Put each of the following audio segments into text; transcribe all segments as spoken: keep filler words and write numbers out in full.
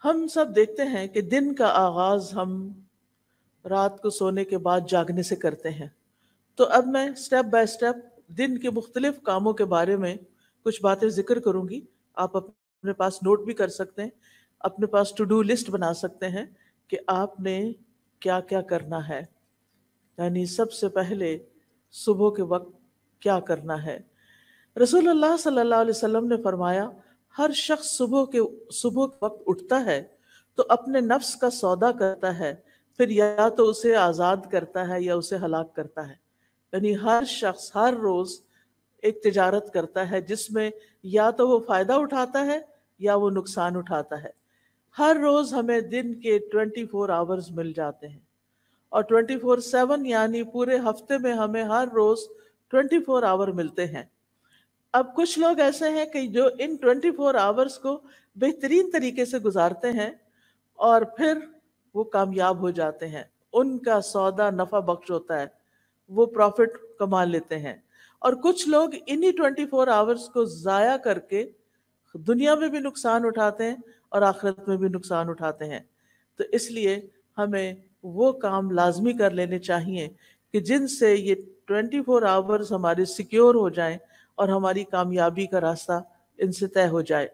ہم سب دیکھتے ہیں کہ دن کا آغاز ہم رات کو سونے کے بعد جاگنے سے کرتے ہیں. تو اب میں سٹیپ بائی سٹیپ دن کے مختلف کاموں کے بارے میں کچھ باتیں ذکر کروں گی. آپ اپنے پاس نوٹ بھی کر سکتے ہیں, اپنے پاس ٹو ڈو لسٹ بنا سکتے ہیں کہ آپ نے کیا کیا کرنا ہے. یعنی سب سے پہلے صبح کے وقت کیا کرنا ہے. رسول اللہ صلی اللہ علیہ وسلم نے فرمایا, ہر شخص صبح کے صبح کے وقت اٹھتا ہے تو اپنے نفس کا سودا کرتا ہے, پھر یا تو اسے آزاد کرتا ہے یا اسے ہلاک کرتا ہے. یعنی ہر شخص ہر روز ایک تجارت کرتا ہے جس میں یا تو وہ فائدہ اٹھاتا ہے یا وہ نقصان اٹھاتا ہے. ہر روز ہمیں دن کے ٹوینٹی فور آورز مل جاتے ہیں, اور ٹوینٹی فور سیون یعنی پورے ہفتے میں ہمیں ہر روز ٹوینٹی فور آور ملتے ہیں. اب کچھ لوگ ایسے ہیں کہ جو ان ٹوینٹی فور آورز کو بہترین طریقے سے گزارتے ہیں اور پھر وہ کامیاب ہو جاتے ہیں, ان کا سودا نفع بخش ہوتا ہے, وہ پروفٹ کما لیتے ہیں. اور کچھ لوگ انہی ٹوینٹی فور آورز کو ضائع کر کے دنیا میں بھی نقصان اٹھاتے ہیں اور آخرت میں بھی نقصان اٹھاتے ہیں. تو اس لیے ہمیں وہ کام لازمی کر لینے چاہیے کہ جن سے یہ ٹوینٹی فور آورز ہمارے سیکیور ہو جائیں اور ہماری کامیابی کا راستہ ان سے طے ہو جائے.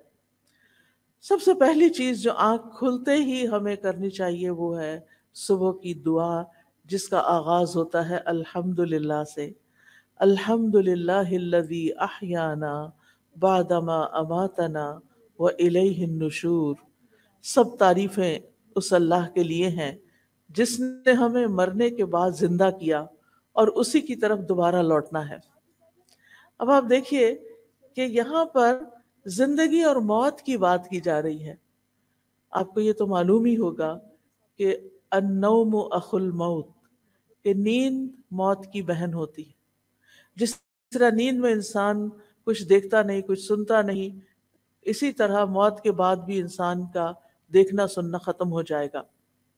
سب سے پہلی چیز جو آنکھ کھلتے ہی ہمیں کرنی چاہیے وہ ہے صبح کی دعا, جس کا آغاز ہوتا ہے الحمدللہ سے. الحمدللہ الذی احیانا بعدما اماتنا والیہ النشور. سب تعریفیں اس اللہ کے لیے ہیں جس نے ہمیں مرنے کے بعد زندہ کیا اور اسی کی طرف دوبارہ لوٹنا ہے. اب آپ دیکھیے کہ یہاں پر زندگی اور موت کی بات کی جا رہی ہے. آپ کو یہ تو معلوم ہی ہوگا کہ النوم اخو الموت, کہ نیند موت کی بہن ہوتی ہے. جس طرح نیند میں انسان کچھ دیکھتا نہیں, کچھ سنتا نہیں, اسی طرح موت کے بعد بھی انسان کا دیکھنا سننا ختم ہو جائے گا.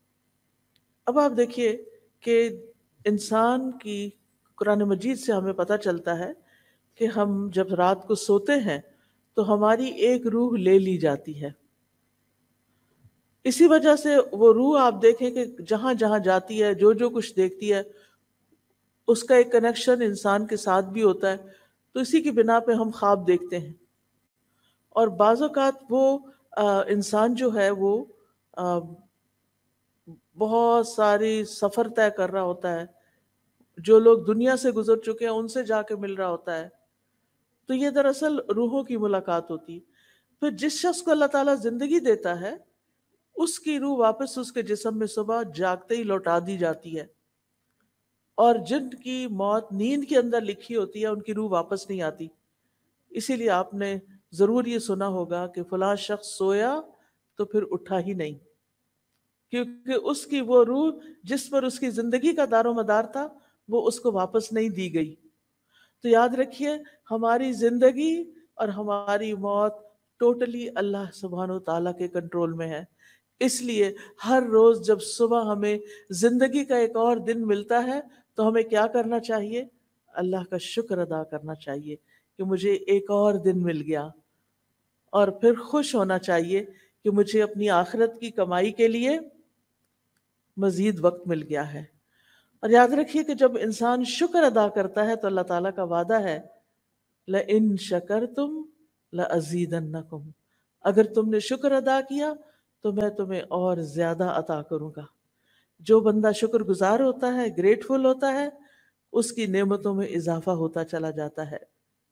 اب آپ دیکھیے کہ انسان کی قرآن مجید سے ہمیں پتہ چلتا ہے کہ ہم جب رات کو سوتے ہیں تو ہماری ایک روح لے لی جاتی ہے. اسی وجہ سے وہ روح آپ دیکھیں کہ جہاں جہاں جاتی ہے, جو جو کچھ دیکھتی ہے, اس کا ایک کنیکشن انسان کے ساتھ بھی ہوتا ہے. تو اسی کی بنا پہ ہم خواب دیکھتے ہیں. اور بعض اوقات وہ انسان جو ہے وہ بہت ساری سفر طے کر رہا ہوتا ہے, جو لوگ دنیا سے گزر چکے ہیں ان سے جا کے مل رہا ہوتا ہے. تو یہ دراصل روحوں کی ملاقات ہوتی. پھر جس شخص کو اللہ تعالیٰ زندگی دیتا ہے اس کی روح واپس اس کے جسم میں صبح جاگتے ہی لوٹا دی جاتی ہے, اور جن کی موت نیند کے اندر لکھی ہوتی ہے ان کی روح واپس نہیں آتی. اسی لیے آپ نے ضرور یہ سنا ہوگا کہ فلاں شخص سویا تو پھر اٹھا ہی نہیں, کیونکہ اس کی وہ روح جس پر اس کی زندگی کا دار و مدار تھا وہ اس کو واپس نہیں دی گئی. تو یاد رکھیے ہماری زندگی اور ہماری موت ٹوٹلی اللہ سبحانہ و تعالیٰ کے کنٹرول میں ہے. اس لیے ہر روز جب صبح ہمیں زندگی کا ایک اور دن ملتا ہے تو ہمیں کیا کرنا چاہیے؟ اللہ کا شکر ادا کرنا چاہیے کہ مجھے ایک اور دن مل گیا, اور پھر خوش ہونا چاہیے کہ مجھے اپنی آخرت کی کمائی کے لیے مزید وقت مل گیا ہے. اور یاد رکھیے کہ جب انسان شکر ادا کرتا ہے تو اللہ تعالیٰ کا وعدہ ہے لَإِن شَكَرْتُمْ لَأَزِيدَنَّكُمْ, اگر تم نے شکر ادا کیا تو میں تمہیں اور زیادہ عطا کروں گا. جو بندہ شکر گزار ہوتا ہے, گریٹفل ہوتا ہے, اس کی نعمتوں میں اضافہ ہوتا چلا جاتا ہے.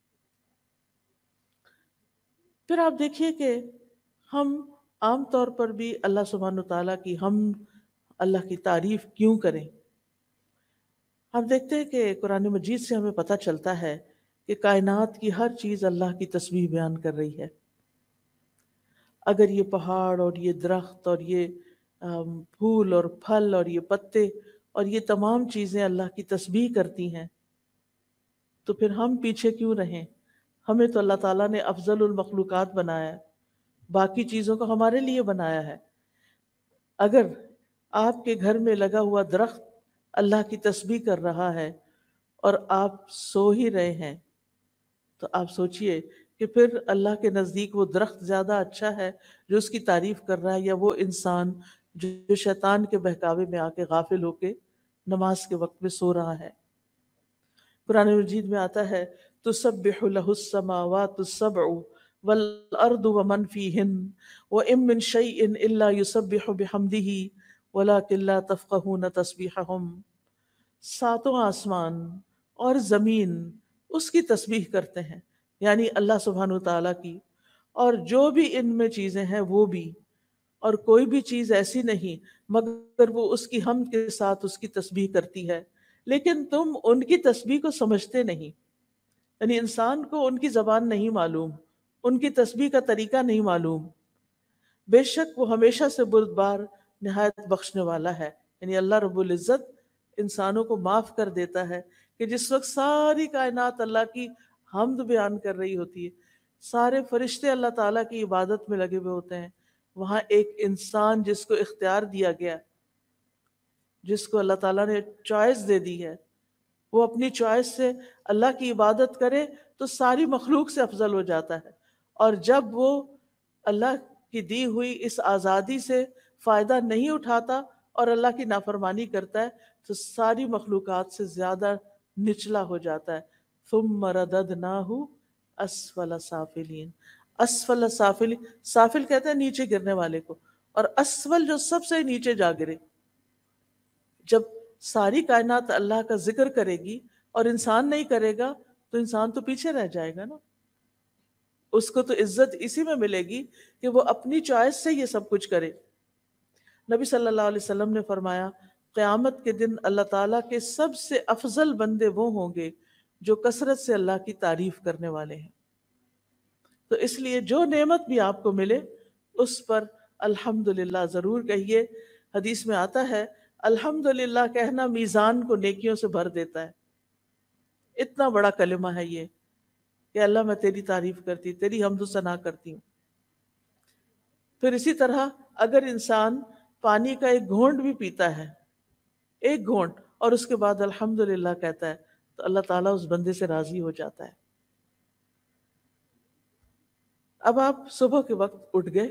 پھر آپ دیکھیے کہ ہم عام طور پر بھی اللہ سبحانہ تعالیٰ کی ہم اللہ کی تعریف کیوں کریں. ہم دیکھتے ہیں کہ قرآن مجید سے ہمیں پتہ چلتا ہے کہ کائنات کی ہر چیز اللہ کی تسبیح بیان کر رہی ہے. اگر یہ پہاڑ اور یہ درخت اور یہ پھول اور پھل اور یہ پتے اور یہ تمام چیزیں اللہ کی تسبیح کرتی ہیں تو پھر ہم پیچھے کیوں رہیں؟ ہمیں تو اللہ تعالیٰ نے افضل المخلوقات بنایا ہے, باقی چیزوں کو ہمارے لیے بنایا ہے. اگر آپ کے گھر میں لگا ہوا درخت اللہ کی تسبیح کر رہا ہے اور آپ سو ہی رہے ہیں تو آپ سوچئے کہ پھر اللہ کے نزدیک وہ درخت زیادہ اچھا ہے جو اس کی تعریف کر رہا ہے، یا وہ انسان جو شیطان کے بہکاوے میں آ کے غافل ہو کے نماز کے وقت میں سو رہا ہے؟ قرآن مجید میں آتا ہے تسبح لہ السماوات السبع والارض ومن فیہن وان من شیء الا یسبح بحمدہ ولکن لا تفقہون تسبیحہم، ساتوں آسمان اور زمین اس کی تسبیح کرتے ہیں، یعنی اللہ سبحانہ تعالیٰ کی، اور جو بھی ان میں چیزیں ہیں وہ بھی، اور کوئی بھی چیز ایسی نہیں مگر وہ اس کی حمد کے ساتھ اس کی تسبیح کرتی ہے، لیکن تم ان کی تسبیح کو سمجھتے نہیں، یعنی انسان کو ان کی زبان نہیں معلوم، ان کی تسبیح کا طریقہ نہیں معلوم۔ بے شک وہ ہمیشہ سے بردبار نہایت بخشنے والا ہے، یعنی اللہ رب العزت انسانوں کو معاف کر دیتا ہے کہ جس وقت ساری کائنات اللہ کی حمد بیان کر رہی ہوتی ہے، سارے فرشتے اللہ تعالیٰ کی عبادت میں لگے ہوئے ہوتے ہیں، وہاں ایک انسان جس کو اختیار دیا گیا، جس کو اللہ تعالیٰ نے چوائس دے دی ہے، وہ اپنی چوائس سے اللہ کی عبادت کرے تو ساری مخلوق سے افضل ہو جاتا ہے، اور جب وہ اللہ کی دی ہوئی اس آزادی سے فائدہ نہیں اٹھاتا اور اللہ کی نافرمانی کرتا ہے تو ساری مخلوقات سے زیادہ نچلا ہو جاتا ہے۔ ثم رددناہ اسفل سافلین، اسفل سافلین، سافل کہتے ہیں نیچے گرنے والے کو، اور اسفل جو سب سے نیچے جا گرے۔ جب ساری کائنات اللہ کا ذکر کرے گی اور انسان نہیں کرے گا تو انسان تو پیچھے رہ جائے گا نا، اس کو تو عزت اسی میں ملے گی کہ وہ اپنی چوائس سے یہ سب کچھ کرے۔ نبی صلی اللہ علیہ وسلم نے فرمایا قیامت کے دن اللہ تعالیٰ کے سب سے افضل بندے وہ ہوں گے جو کثرت سے اللہ کی تعریف کرنے والے ہیں۔ تو اس لیے جو نعمت بھی آپ کو ملے اس پر الحمدللہ ضرور کہیے۔ حدیث میں آتا ہے الحمدللہ کہنا میزان کو نیکیوں سے بھر دیتا ہے۔ اتنا بڑا کلمہ ہے یہ کہ اللہ میں تیری تعریف کرتی، تیری حمد و ثنا کرتی ہوں۔ پھر اسی طرح اگر انسان پانی کا ایک گھونٹ بھی پیتا ہے، ایک گھونٹ، اور اس کے بعد الحمدللہ کہتا ہے تو اللہ تعالیٰ اس بندے سے راضی ہو جاتا ہے۔ اب آپ صبح کے وقت اٹھ گئے،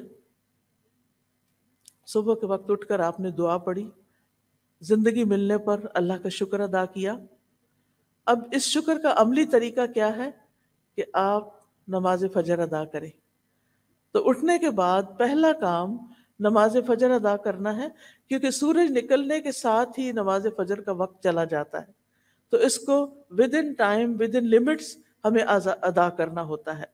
صبح کے وقت اٹھ کر آپ نے دعا پڑھی، زندگی ملنے پر اللہ کا شکر ادا کیا۔ اب اس شکر کا عملی طریقہ کیا ہے کہ آپ نماز فجر ادا کریں۔ تو اٹھنے کے بعد پہلا کام نماز فجر ادا کرنا ہے، کیونکہ سورج نکلنے کے ساتھ ہی نماز فجر کا وقت چلا جاتا ہے، تو اس کو within time, within limits ہمیں ادا کرنا ہوتا ہے۔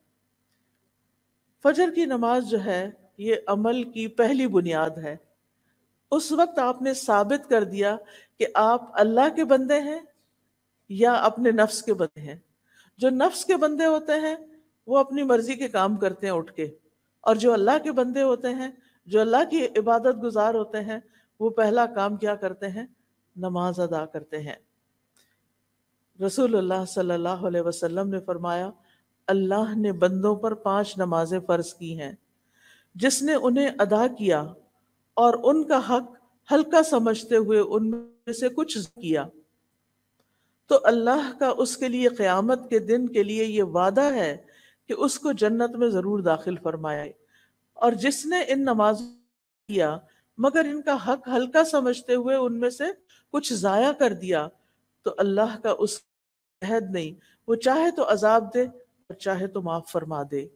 فجر کی نماز جو ہے یہ عمل کی پہلی بنیاد ہے۔ اس وقت آپ نے ثابت کر دیا کہ آپ اللہ کے بندے ہیں یا اپنے نفس کے بندے ہیں۔ جو نفس کے بندے ہوتے ہیں وہ اپنی مرضی کے کام کرتے ہیں اٹھ کے، اور جو اللہ کے بندے ہوتے ہیں، جو اللہ کی عبادت گزار ہوتے ہیں، وہ پہلا کام کیا کرتے ہیں؟ نماز ادا کرتے ہیں۔ رسول اللہ صلی اللہ علیہ وسلم نے فرمایا اللہ نے بندوں پر پانچ نمازیں فرض کی ہیں، جس نے انہیں ادا کیا اور ان کا حق ہلکا سمجھتے ہوئے ان میں سے کچھ کیا تو اللہ کا اس کے لیے قیامت کے دن کے لیے یہ وعدہ ہے کہ اس کو جنت میں ضرور داخل فرمائے، اور جس نے ان نماز کیا مگر ان کا حق ہلکا سمجھتے ہوئے ان میں سے کچھ ضائع کر دیا تو اللہ کا اس عہد نہیں، وہ چاہے تو عذاب دے اور چاہے تو معاف فرما دے۔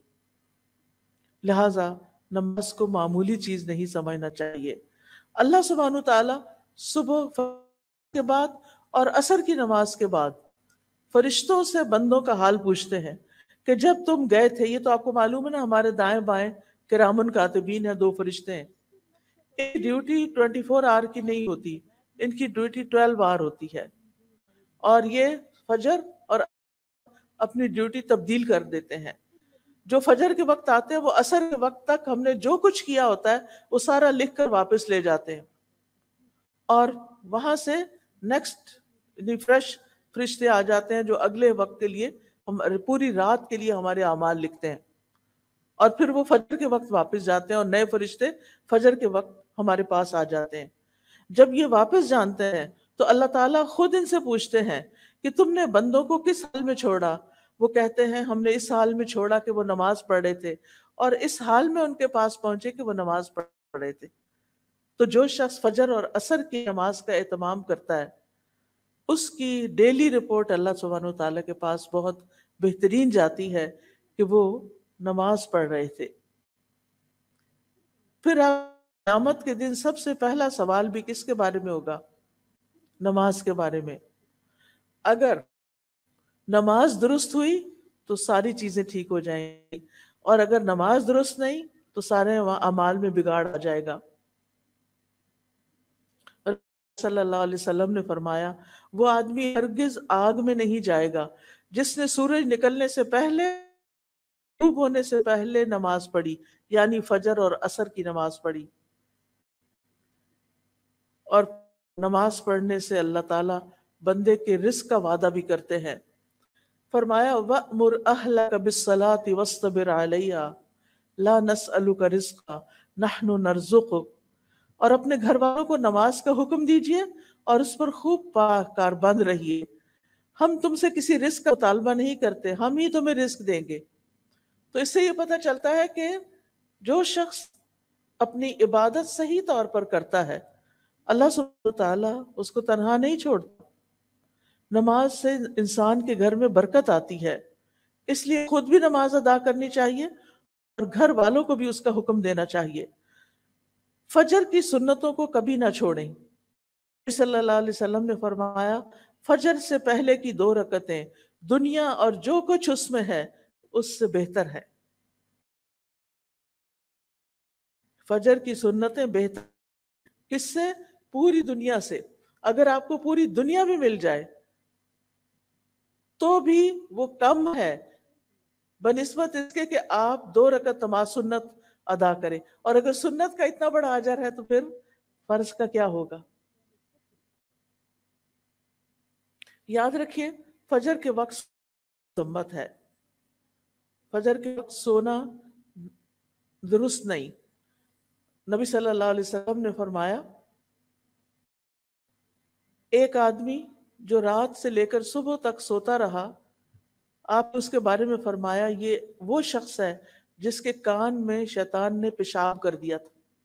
لہٰذا نماز کو معمولی چیز نہیں سمجھنا چاہیے۔ اللہ سبحانہ تعالیٰ صبح کے بعد اور عصر کی نماز کے بعد فرشتوں سے بندوں کا حال پوچھتے ہیں کہ جب تم گئے تھے، یہ تو آپ کو معلوم ہے نا ہمارے دائیں بائیں کرامن کاتبین ہیں، دو فرشتے ہیں، ان کی ڈیوٹی ٹوینٹی فور آور کی نہیں ہوتی، ان کی ڈیوٹی ٹویلو آور ہوتی ہے، اور یہ فجر اور اپنی ڈیوٹی تبدیل کر دیتے ہیں۔ جو فجر کے وقت آتے ہیں وہ عصر کے وقت تک ہم نے جو کچھ کیا ہوتا ہے وہ سارا لکھ کر واپس لے جاتے ہیں، اور وہاں سے نیکسٹ فریش فرشتے آ جاتے ہیں جو اگلے وقت کے لیے ہم پوری رات کے لیے ہمارے اعمال لکھتے ہیں، اور پھر وہ فجر کے وقت واپس جاتے ہیں اور نئے فرشتے فجر کے وقت ہمارے پاس آ جاتے ہیں۔ جب یہ واپس جانتے ہیں تو اللہ تعالیٰ خود ان سے پوچھتے ہیں کہ تم نے بندوں کو کس حال میں چھوڑا، وہ کہتے ہیں ہم نے اس حال میں چھوڑا کہ وہ نماز پڑھ رہے تھے، اور اس حال میں ان کے پاس پہنچے کہ وہ نماز پڑھ رہے تھے۔ تو جو شخص فجر اور عصر کی نماز کا اہتمام کرتا ہے، اس کی ڈیلی رپورٹ اللہ سبحانہ و تعالیٰ کے پاس بہت بہترین جاتی ہے کہ وہ نماز پڑھ رہے تھے۔ پھر قیامت کے دن سب سے پہلا سوال بھی کس کے بارے میں ہوگا؟ نماز کے بارے میں۔ اگر نماز درست ہوئی تو ساری چیزیں ٹھیک ہو جائیں گی، اور اگر نماز درست نہیں تو سارے اعمال میں بگاڑ آ جائے گا۔ صلی اللہ علیہ وسلم نے فرمایا وہ آدمی ہرگز آگ میں نہیں جائے گا جس نے سورج نکلنے سے پہلے، غروب ہونے سے پہلے نماز پڑھی، یعنی فجر اور عصر کی نماز پڑھی۔ اور نماز پڑھنے سے اللہ تعالیٰ بندے کے رزق کا وعدہ بھی کرتے ہیں۔ فرمایا وَأْمُرْ أَهْلَكَ بِالصَّلَاةِ وَاصْطَبِرْ عَلَيْهَا لَا نَسْأَلُكَ رِزْقًا نَحْنُ نَرْزُقُكَ، اور اپنے گھر والوں کو نماز کا حکم دیجئے اور اس پر خوب پاک کاربند رہیے، ہم تم سے کسی رزق کا مطالبہ نہیں کرتے، ہم ہی تمہیں رزق دیں گے۔ تو اس سے یہ پتہ چلتا ہے کہ جو شخص اپنی عبادت صحیح طور پر کرتا ہے، اللہ سبحانہ وتعالیٰ اس کو تنہا نہیں چھوڑتا۔ نماز سے انسان کے گھر میں برکت آتی ہے، اس لیے خود بھی نماز ادا کرنی چاہیے اور گھر والوں کو بھی اس کا حکم دینا چاہیے۔ فجر کی سنتوں کو کبھی نہ چھوڑیں۔ صلی اللہ علیہ وسلم نے فرمایا فجر سے پہلے کی دو رکعتیں دنیا اور جو کچھ اس میں ہے اس سے بہتر ہے۔ فجر کی سنتیں بہتر کس سے؟ پوری دنیا سے۔ اگر آپ کو پوری دنیا میں مل جائے تو بھی وہ کم ہے بنسبت اس کے کہ آپ دو رکعت نماز سنت ادا کریں، اور اگر سنت کا اتنا بڑا اجر ہے تو پھر فرض کا کیا ہوگا؟ یاد رکھیے فجر کے وقت سنت ہے، فجر کے وقت سونا درست نہیں۔ نبی صلی اللہ علیہ وسلم نے فرمایا ایک آدمی جو رات سے لے کر صبح تک سوتا رہا، آپ اس کے بارے میں فرمایا یہ وہ شخص ہے جس کے کان میں شیطان نے پیشاب کر دیا تھا۔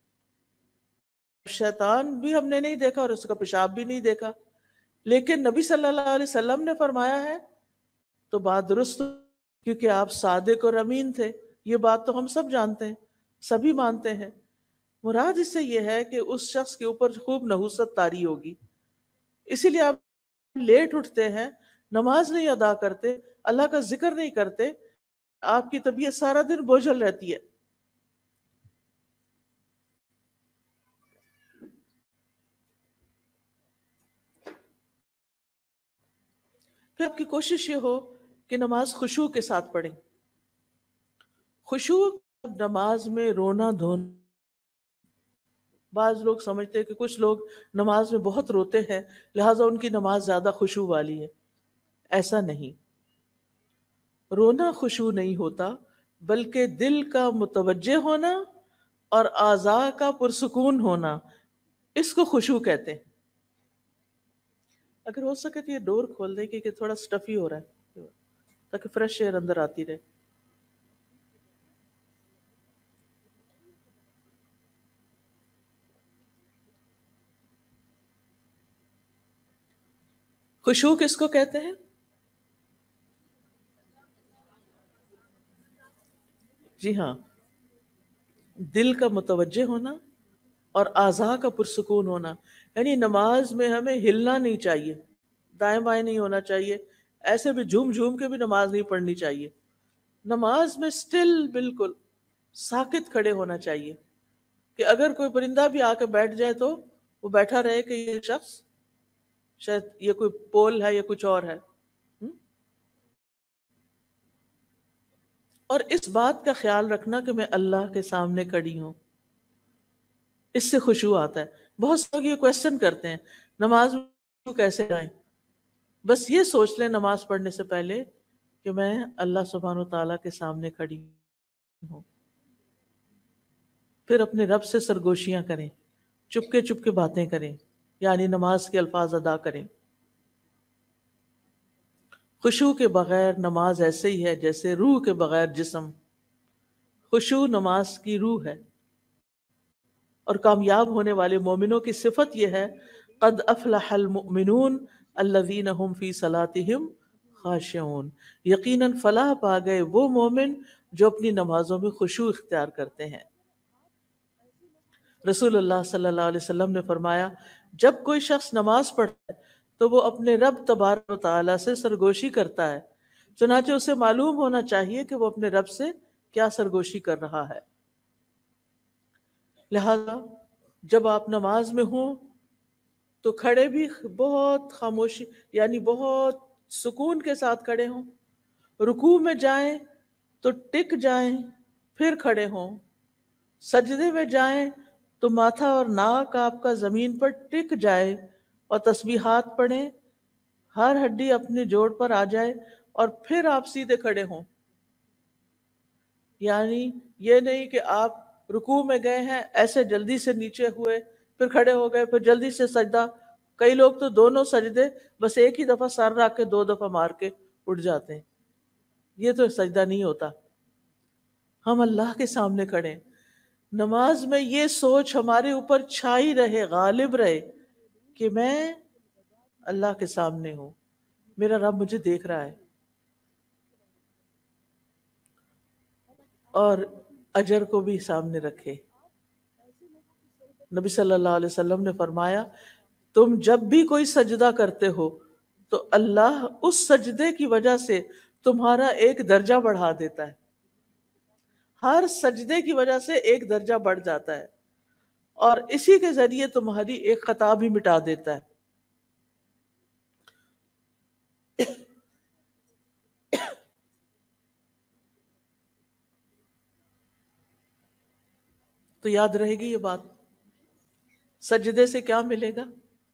شیطان بھی ہم نے نہیں دیکھا اور اس کا پیشاب بھی نہیں دیکھا، لیکن نبی صلی اللہ علیہ وسلم نے فرمایا ہے تو بات درست، کیونکہ آپ صادق اور امین تھے، یہ بات تو ہم سب جانتے ہیں، سبھی مانتے ہیں۔ مراد اس سے یہ ہے کہ اس شخص کے اوپر خوب نحوست طاری ہوگی، اسی لیے آپ لیٹ اٹھتے ہیں، نماز نہیں ادا کرتے، اللہ کا ذکر نہیں کرتے، آپ کی طبیعت سارا دن بوجھل رہتی ہے۔ پھر آپ کی کوشش یہ ہو کہ نماز خشوع کے ساتھ پڑھیں۔ خشوع نماز میں رونا دھونا، بعض لوگ سمجھتے ہیں کہ کچھ لوگ نماز میں بہت روتے ہیں لہٰذا ان کی نماز زیادہ خشوع والی ہے، ایسا نہیں۔ رونا خشوع نہیں ہوتا، بلکہ دل کا متوجہ ہونا اور اعضاء کا پرسکون ہونا، اس کو خشوع کہتے ہیں۔ اگر ہو سکے تو یہ ڈور کھول دیں کہ تھوڑا سٹفی ہو رہا ہے تاکہ فریش ایئر اندر آتی رہے۔ خشوع کس کو کہتے ہیں؟ جی ہاں، دل کا متوجہ ہونا اور اعضاء کا پرسکون ہونا، یعنی نماز میں ہمیں ہلنا نہیں چاہیے، دائیں بائیں نہیں ہونا چاہیے، ایسے بھی جھوم جھوم کے بھی نماز نہیں پڑھنی چاہیے۔ نماز میں سٹل بالکل ساکت کھڑے ہونا چاہیے کہ اگر کوئی پرندہ بھی آ کے بیٹھ جائے تو وہ بیٹھا رہے کہ یہ شخص شاید یہ کوئی پول ہے یا کچھ اور ہے۔ اور اس بات کا خیال رکھنا کہ میں اللہ کے سامنے کھڑی ہوں، اس سے خشوع آتا ہے۔ بہت سے لوگ یہ کوشچن کرتے ہیں نماز میں کیسے آئیں؟ بس یہ سوچ لیں نماز پڑھنے سے پہلے کہ میں اللہ سبحانہ وتعالیٰ کے سامنے کھڑی ہوں، پھر اپنے رب سے سرگوشیاں کریں، چپکے چپکے باتیں کریں، یعنی نماز کے الفاظ ادا کریں۔ خشوع کے بغیر نماز ایسے ہی ہے جیسے روح کے بغیر جسم. خشوع نماز کی روح ہے. اور کامیاب ہونے والے مومنوں کی صفت یہ ہے قد افلح المؤمنون الذین هم فی صلاتهم خاشعون. یقیناً فلاح پا گئے وہ مومن جو اپنی نمازوں میں خشوع اختیار کرتے ہیں. رسول اللہ صلی اللہ علیہ وسلم نے فرمایا جب کوئی شخص نماز پڑھتا ہے تو وہ اپنے رب تبارک و تعالیٰ سے سرگوشی کرتا ہے، چنانچہ اسے معلوم ہونا چاہیے کہ وہ اپنے رب سے کیا سرگوشی کر رہا ہے. لہذا جب آپ نماز میں ہوں تو کھڑے بھی بہت خاموشی یعنی بہت سکون کے ساتھ کھڑے ہوں. رکوع میں جائیں تو ٹک جائیں پھر کھڑے ہوں. سجدے میں جائیں تو ماتھا اور ناک آپ کا زمین پر ٹک جائے اور تسبیحات پڑھیں، ہر ہڈی اپنے جوڑ پر آ جائے اور پھر آپ سیدھے کھڑے ہوں. یعنی یہ نہیں کہ آپ رکوع میں گئے ہیں ایسے جلدی سے نیچے ہوئے پھر کھڑے ہو گئے پھر جلدی سے سجدہ. کئی لوگ تو دونوں سجدے بس ایک ہی دفعہ سر رکھ کے دو دفعہ مار کے اٹھ جاتے ہیں. یہ تو سجدہ نہیں ہوتا. ہم اللہ کے سامنے کھڑے. نماز میں یہ سوچ ہمارے اوپر چھائی رہے، غالب رہے کہ میں اللہ کے سامنے ہوں، میرا رب مجھے دیکھ رہا ہے. اور اجر کو بھی سامنے رکھے. نبی صلی اللہ علیہ وسلم نے فرمایا تم جب بھی کوئی سجدہ کرتے ہو تو اللہ اس سجدے کی وجہ سے تمہارا ایک درجہ بڑھا دیتا ہے. ہر سجدے کی وجہ سے ایک درجہ بڑھ جاتا ہے اور اسی کے ذریعے تمہاری ایک خطا بھی مٹا دیتا ہے. تو یاد رہے گی یہ بات. سجدے سے کیا ملے گا؟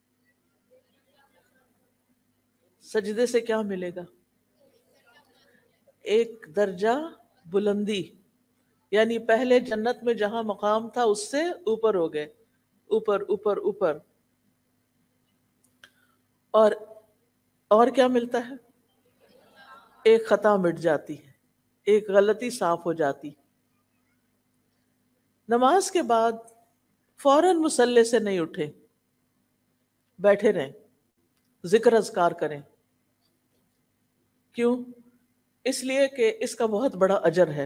سجدے سے کیا ملے گا؟ ایک درجہ بلندی. یعنی پہلے جنت میں جہاں مقام تھا اس سے اوپر ہو گئے، اوپر اوپر اوپر. اور اور کیا ملتا ہے؟ ایک خطا مٹ جاتی ہے، ایک غلطی صاف ہو جاتی. نماز کے بعد فوراً مصلی سے نہیں اٹھے، بیٹھے رہیں، ذکر اذکار کریں. کیوں؟ اس لیے کہ اس کا بہت بڑا اجر ہے.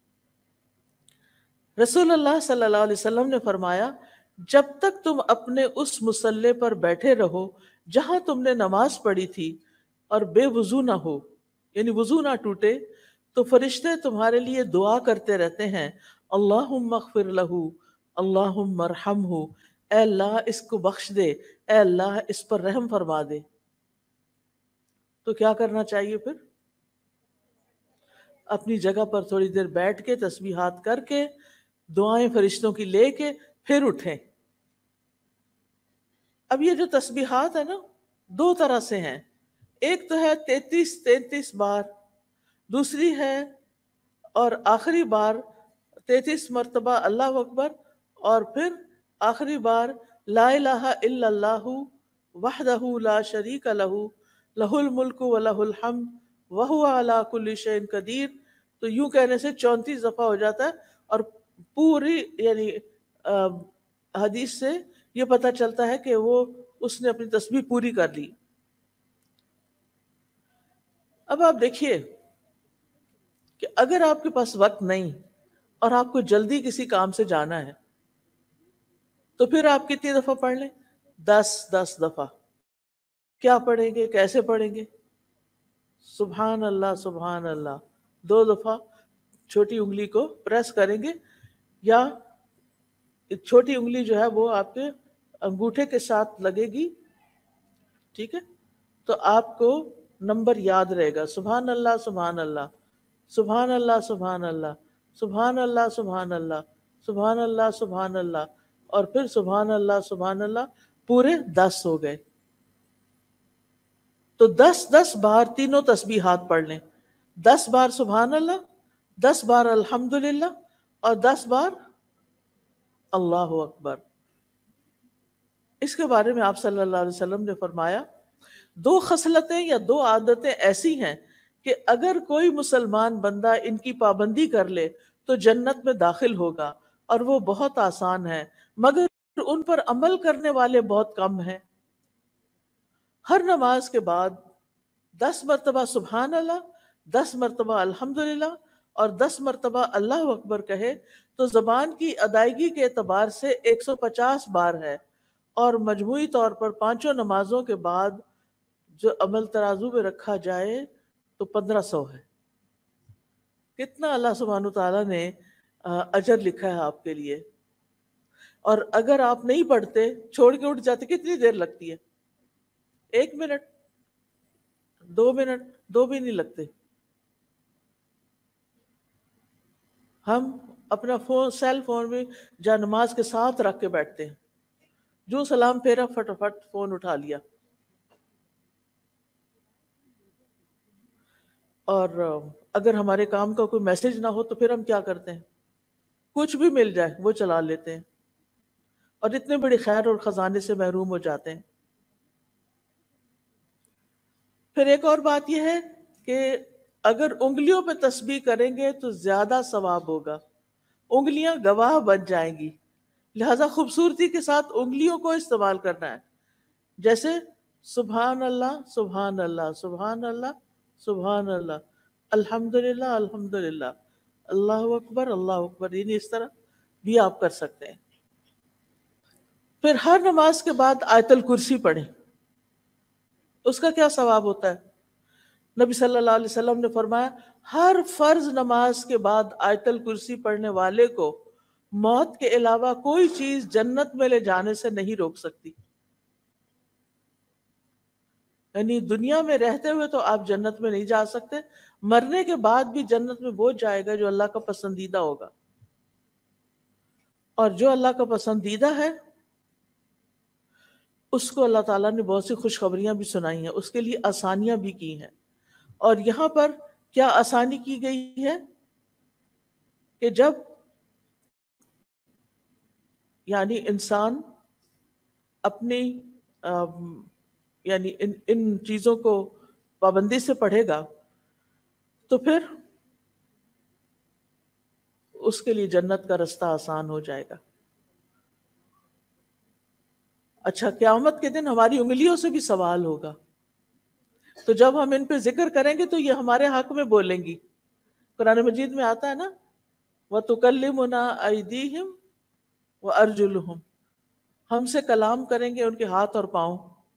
رسول اللہ صلی اللہ علیہ وسلم نے فرمایا جب تک تم اپنے اس مصلی پر بیٹھے رہو جہاں تم نے نماز پڑھی تھی اور بے وضو نہ ہو، یعنی وضو نہ ٹوٹے، تو فرشتے تمہارے لیے دعا کرتے رہتے ہیں اللہم اغفر لہ، اللہم ارحمہ، اے اللہ اس کو بخش دے، اے اللہ اس پر رحم فرما دے. تو کیا کرنا چاہیے پھر؟ اپنی جگہ پر تھوڑی دیر بیٹھ کے تسبیحات کر کے دعائیں فرشتوں کی لے کے پھر اٹھیں. اب یہ جو تسبیحات ہے نا دو طرح سے ہیں. ایک تو ہے تینتیس تینتیس بار، دوسری ہے اور آخری بار تینتیس مرتبہ اللہ اکبر اور پھر آخری بار لا الہ الا اللہ وحدہ لا شریک لہ لہ الملک و لہ الحمد وہو علی کل شیء قدیر. تو یوں کہنے سے چونتیس دفعہ ہو جاتا ہے اور پوری یعنی حدیث سے یہ پتہ چلتا ہے کہ وہ اس نے اپنی تسبیح پوری کر لی. اب آپ دیکھیے کہ اگر آپ کے پاس وقت نہیں اور آپ کو جلدی کسی کام سے جانا ہے تو پھر آپ کتنی دفعہ پڑھ لیں؟ دس دس دفعہ. کیا پڑھیں گے؟ کیسے پڑھیں گے؟ سبحان اللہ سبحان اللہ دو دفعہ چھوٹی انگلی کو پریس کریں گے، یا چھوٹی انگلی جو ہے وہ آپ کے انگوٹھے کے ساتھ لگے گی، ٹھیک ہے؟ تو آپ کو نمبر یاد رہے گا سبحان اللہ سبحان اللہ سبحان اللہ سبحان اللہ سبحان اللہ سبحان اللہ سبحان اللہ سبحان اللہ اور پھر سبحان اللہ سبحان اللہ، پورے دس ہو گئے. تو دس دس بار تینوں تسبیحات پڑھ لیں. دس بار سبحان اللہ، دس بار الحمدللہ اور دس بار اللہ اکبر. اس کے بارے میں آپ صلی اللہ علیہ وسلم نے فرمایا دو خصلتیں یا دو عادتیں ایسی ہیں کہ اگر کوئی مسلمان بندہ ان کی پابندی کر لے تو جنت میں داخل ہوگا، اور وہ بہت آسان ہے، مگر ان پر عمل کرنے والے بہت کم ہیں۔ ہر نماز کے بعد دس مرتبہ سبحان اللہ، دس مرتبہ الحمدللہ اور دس مرتبہ اللہ اکبر کہے تو زبان کی ادائیگی کے اعتبار سے ایک سو پچاس بار ہے، اور مجموعی طور پر پانچوں نمازوں کے بعد جو عمل ترازو میں رکھا جائے تو پندرہ سو ہے۔ کتنا اللہ سبحانہ تعالیٰ نے اجر لکھا ہے آپ کے لیے۔ اور اگر آپ نہیں پڑھتے، چھوڑ کے اٹھ جاتے، کتنی دیر لگتی ہے؟ ایک منٹ، دو منٹ، دو بھی نہیں لگتے۔ ہم اپنا فون سیل فون میں جا نماز کے ساتھ رکھ کے بیٹھتے ہیں، جو سلام پھیرا فٹافٹ فون اٹھا لیا۔ اور اگر ہمارے کام کا کوئی میسج نہ ہو تو پھر ہم کیا کرتے ہیں؟ کچھ بھی مل جائے وہ چلا لیتے ہیں، اور اتنے بڑے خیر اور خزانے سے محروم ہو جاتے ہیں۔ پھر ایک اور بات یہ ہے کہ اگر انگلیوں پہ تسبیح کریں گے تو زیادہ ثواب ہوگا، انگلیاں گواہ بن جائیں گی، لہذا خوبصورتی کے ساتھ انگلیوں کو استعمال کرنا ہے، جیسے سبحان اللہ سبحان اللہ سبحان اللہ سبحان اللہ، الحمدللہ الحمدللہ، اللہ اکبر اللہ اکبر، یعنی اس طرح بھی آپ کر سکتے ہیں۔ پھر ہر نماز کے بعد آیت الکرسی پڑھیں، اس کا کیا ثواب ہوتا ہے؟ نبی صلی اللہ علیہ وسلم نے فرمایا ہر فرض نماز کے بعد آیت الکرسی پڑھنے والے کو موت کے علاوہ کوئی چیز جنت میں لے جانے سے نہیں روک سکتی۔ یعنی دنیا میں رہتے ہوئے تو آپ جنت میں نہیں جا سکتے، مرنے کے بعد بھی جنت میں وہ جائے گا جو اللہ کا پسندیدہ ہوگا، اور جو اللہ کا پسندیدہ ہے اس کو اللہ تعالیٰ نے بہت سی خوشخبریاں بھی سنائی ہیں، اس کے لیے آسانیاں بھی کی ہیں۔ اور یہاں پر کیا آسانی کی گئی ہے کہ جب یعنی انسان اپنی یعنی ان ان چیزوں کو پابندی سے پڑھے گا تو پھر اس کے لیے جنت کا رستہ آسان ہو جائے گا۔ اچھا، قیامت کے دن ہماری انگلیوں سے بھی سوال ہوگا، تو جب ہم ان پہ ذکر کریں گے تو یہ ہمارے حق میں بولیں گی۔ قرآن مجید میں آتا ہے نا وَتُكَلِّمُنَا أَيْدِيهِمْ وَأَرْجُلُهُمْ، ہم سے کلام کریں گے ان کے ہاتھ اور پاؤں۔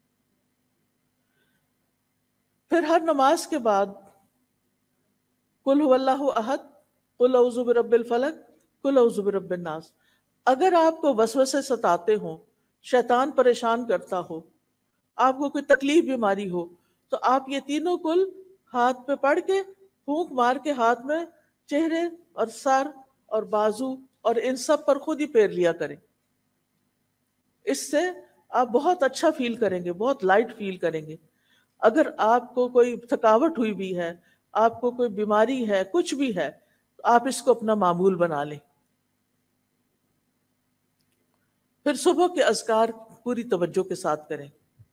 پھر ہر نماز کے بعد قُلْ هُوَ اللَّهُ أَحَدٌ قُلْ أَعُوذُ بِرَبِّ الْفَلَقِ قُلْ أَعُوذُ بِرَبِّ النَّاسِ، اگر آپ کو وسوسے ستاتے ہوں، شیطان پریشان کرتا ہو، آپ کو کوئی تکلیف بیماری ہو، تو آپ یہ تینوں کل ہاتھ پہ پڑھ کے پھونک مار کے ہاتھ میں چہرے اور سر اور بازو اور ان سب پر خود ہی پھیر لیا کریں۔ اس سے آپ بہت اچھا فیل کریں گے، بہت لائٹ فیل کریں گے۔ اگر آپ کو کوئی تھکاوٹ ہوئی بھی ہے، آپ کو کوئی بیماری ہے، کچھ بھی ہے، تو آپ اس کو اپنا معمول بنا لیں۔ پھر صبح کے اذکار پوری توجہ کے ساتھ کریں۔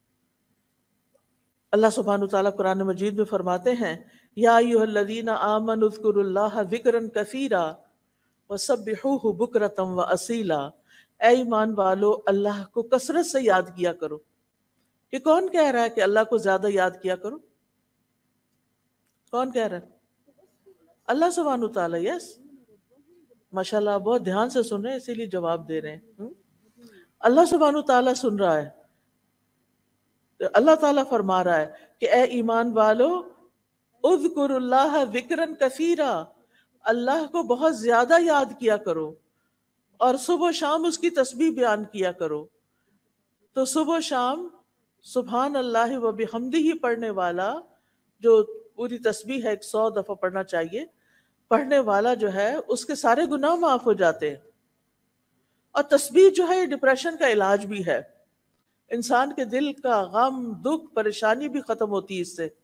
اللہ سبحانہ تعالیٰ قرآن مجید میں فرماتے ہیں یا ایھا الذین آمنوا اذکروا اللہ ذکرا کثیرا وسبحوہ بکرۃ واصیلا، اے ایمان والو اللہ کو کثرت سے یاد کیا کرو۔ یہ کون کہہ رہا ہے کہ اللہ کو زیادہ یاد کیا کرو؟ کون کہہ رہا ہے؟ اللہ سبحانہ تعالیٰ۔ یس، ماشاءاللہ بہت دھیان سے سن رہے ہیں، اسی لیے جواب دے رہے ہیں۔ اللہ سبحانہ تعالیٰ سن رہا ہے۔ اللہ تعالیٰ فرما رہا ہے کہ اے ایمان والو اذکروا اللہ ذکرا کثیرا، اللہ کو بہت زیادہ یاد کیا کرو، اور صبح و شام اس کی تسبیح بیان کیا کرو۔ تو صبح و شام سبحان اللہ و بحمدہ پڑھنے والا، جو پوری تسبیح ہے ایک سو دفعہ پڑھنا چاہیے، پڑھنے والا جو ہے اس کے سارے گناہ معاف ہو جاتے ہیں۔ اور تسبیح جو ہے یہ ڈپریشن کا علاج بھی ہے، انسان کے دل کا غم، دکھ، پریشانی بھی ختم ہوتی ہے اس سے۔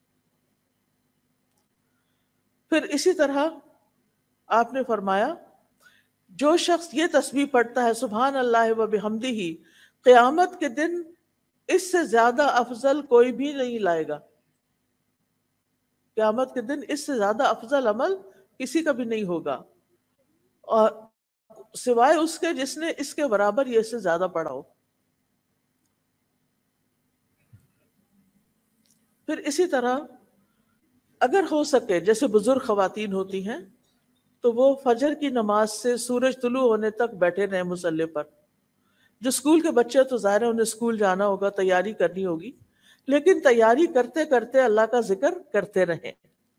پھر اسی طرح آپ نے فرمایا جو شخص یہ تسبیح پڑھتا ہے سبحان اللہ و بحمدہ، قیامت کے دن اس سے زیادہ افضل کوئی بھی نہیں لائے گا. قیامت کے دن اس سے زیادہ افضل عمل کسی کا بھی نہیں ہوگا، اور سوائے اس کے جس نے اس کے برابر یہ اس سے زیادہ پڑھا ہو. پھر اسی طرح اگر ہو سکے، جیسے بزرگ خواتین ہوتی ہیں تو وہ فجر کی نماز سے سورج طلوع ہونے تک بیٹھے رہیں مصلی پر. جو اسکول کے بچے تو ظاہر ہے انہیں اسکول جانا ہوگا، تیاری کرنی ہوگی، لیکن تیاری کرتے کرتے اللہ کا ذکر کرتے رہیں.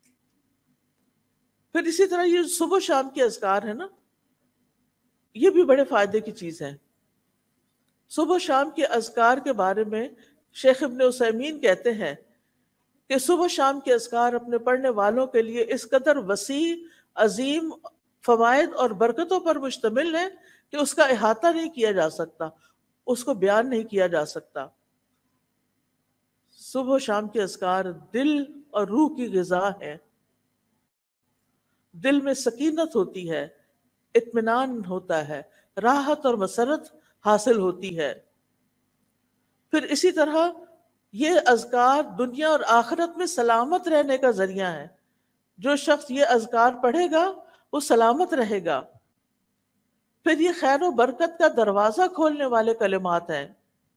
پھر اسی طرح یہ صبح و شام کے اذکار ہیں نا، یہ بھی بڑے فائدے کی چیز ہے. صبح و شام کے اذکار کے بارے میں شیخ ابن عثیمین کہتے ہیں کہ صبح و شام کے اذکار اپنے پڑھنے والوں کے لیے اس قدر وسیع، عظیم فوائد اور برکتوں پر مشتمل ہے کہ اس کا احاطہ نہیں کیا جا سکتا، اس کو بیان نہیں کیا جا سکتا. صبح و شام کے اذکار دل اور روح کی غذا ہے. دل میں سکینت ہوتی ہے، اطمینان ہوتا ہے، راحت اور مسرت حاصل ہوتی ہے. پھر اسی طرح یہ اذکار دنیا اور آخرت میں سلامت رہنے کا ذریعہ ہے. جو شخص یہ اذکار پڑھے گا وہ سلامت رہے گا. پھر یہ خیر و برکت کا دروازہ کھولنے والے کلمات ہیں.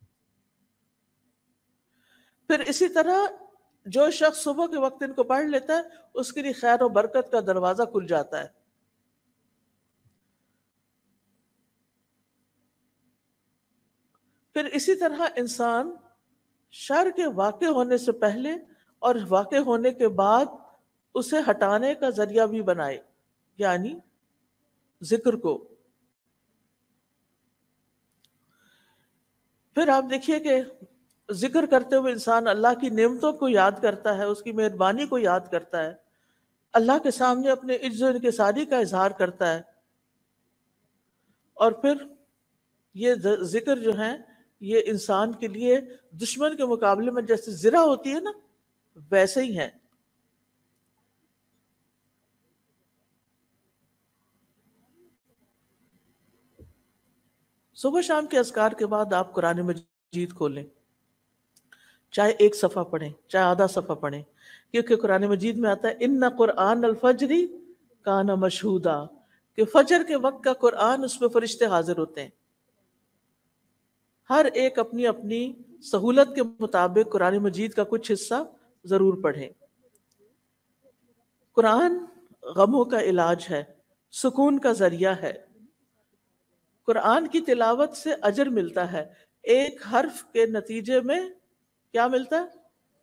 پھر اسی طرح جو شخص صبح کے وقت ان کو پڑھ لیتا ہے اس کے لیے خیر و برکت کا دروازہ کھل جاتا ہے. پھر اسی طرح انسان شر کے واقع ہونے سے پہلے اور واقع ہونے کے بعد اسے ہٹانے کا ذریعہ بھی بنائے، یعنی ذکر کو. پھر آپ دیکھیے کہ ذکر کرتے ہوئے انسان اللہ کی نعمتوں کو یاد کرتا ہے، اس کی مہربانی کو یاد کرتا ہے، اللہ کے سامنے اپنے عجز و انکساری کا اظہار کرتا ہے. اور پھر یہ ذکر جو ہے یہ انسان کے لیے دشمن کے مقابلے میں جیسے زرہ ہوتی ہے نا، ویسے ہی ہے. صبح شام کے اذکار کے بعد آپ قرآن مجید کھولیں، چاہے ایک صفحہ پڑھیں چاہے آدھا صفحہ پڑھیں، کیونکہ قرآن مجید میں آتا ہے ان قرآن الفجر کان مشہودا، کہ فجر کے وقت کا قرآن اس میں فرشتے حاضر ہوتے ہیں. ہر ایک اپنی اپنی سہولت کے مطابق قرآن مجید کا کچھ حصہ ضرور پڑھیں. قرآن غموں کا علاج ہے، سکون کا ذریعہ ہے. قرآن کی تلاوت سے اجر ملتا ہے. ایک حرف کے نتیجے میں کیا ملتا ہے؟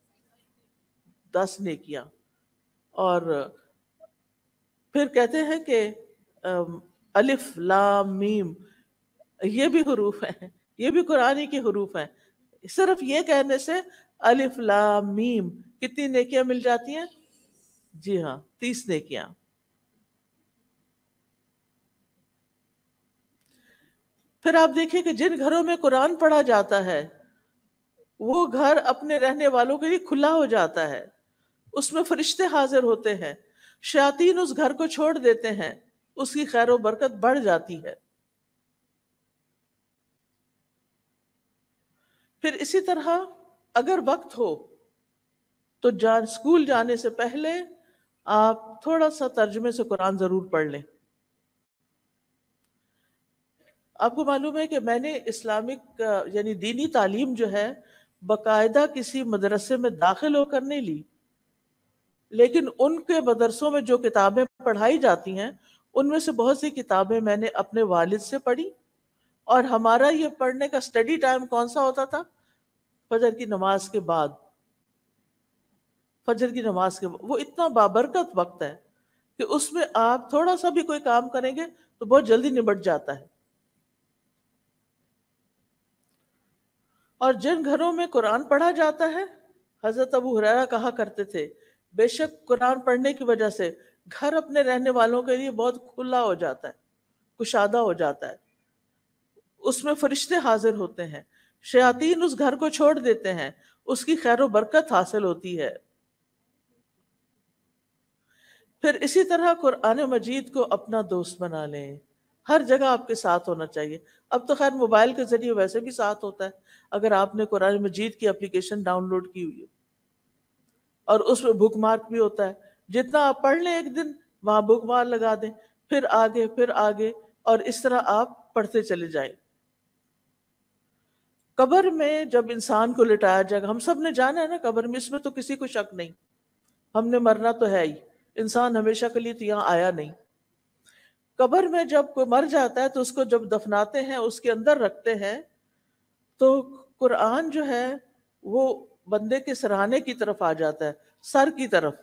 دس نیکیاں. اور پھر کہتے ہیں کہ الف لام میم یہ بھی حروف ہیں، یہ بھی قرآن کے حروف ہیں. صرف یہ کہنے سے الف لام میم کتنی نیکیاں مل جاتی ہیں؟ جی ہاں، تیس نیکیاں. پھر آپ دیکھیں کہ جن گھروں میں قرآن پڑھا جاتا ہے وہ گھر اپنے رہنے والوں کے لیے کھلا ہو جاتا ہے. اس میں فرشتے حاضر ہوتے ہیں، شیاطین اس گھر کو چھوڑ دیتے ہیں، اس کی خیر و برکت بڑھ جاتی ہے. پھر اسی طرح اگر وقت ہو تو جان اسکول جانے سے پہلے آپ تھوڑا سا ترجمے سے قرآن ضرور پڑھ لیں. آپ کو معلوم ہے کہ میں نے اسلامک یعنی دینی تعلیم جو ہے باقاعدہ کسی مدرسے میں داخل ہو کر نہیں لی، لیکن ان کے مدرسوں میں جو کتابیں پڑھائی جاتی ہیں ان میں سے بہت سی کتابیں میں نے اپنے والد سے پڑھی. اور ہمارا یہ پڑھنے کا سٹڈی ٹائم کون سا ہوتا تھا؟ فجر کی نماز کے بعد. فجر کی نماز کے بعد وہ اتنا بابرکت وقت ہے کہ اس میں آپ تھوڑا سا بھی کوئی کام کریں گے تو بہت جلدی نبٹ جاتا ہے. اور جن گھروں میں قرآن پڑھا جاتا ہے، حضرت ابو ہریرہ کہا کرتے تھے بے شک قرآن پڑھنے کی وجہ سے گھر اپنے رہنے والوں کے لیے بہت کھلا ہو جاتا ہے، کشادہ ہو جاتا ہے. اس میں فرشتے حاضر ہوتے ہیں، شیاطین اس گھر کو چھوڑ دیتے ہیں، اس کی خیر و برکت حاصل ہوتی ہے. پھر اسی طرح قرآن مجید کو اپنا دوست بنا لیں، ہر جگہ آپ کے ساتھ ہونا چاہیے. اب تو خیر موبائل کے ذریعے ویسے بھی ساتھ ہوتا ہے، اگر آپ نے قرآن مجید کی اپلیکیشن ڈاؤن لوڈ کی ہوئی ہے اور اس میں بک مارک بھی ہوتا ہے، جتنا آپ پڑھ لیں ایک دن وہاں بک مارک لگا دیں، پھر آگے پھر آگے، اور اس طرح آپ پڑھتے چلے جائیں۔ قبر میں جب انسان کو لٹایا جائے گا، ہم سب نے جانا ہے نا قبر میں، اس میں تو کسی کو شک نہیں، ہم نے مرنا تو ہے ہی، انسان ہمیشہ کے لیے تو یہاں آیا نہیں۔ قبر میں جب کوئی مر جاتا ہے تو اس کو جب دفناتے ہیں، اس کے اندر رکھتے ہیں، تو قرآن جو ہے وہ بندے کے سرہانے کی طرف آ جاتا ہے، سر کی طرف،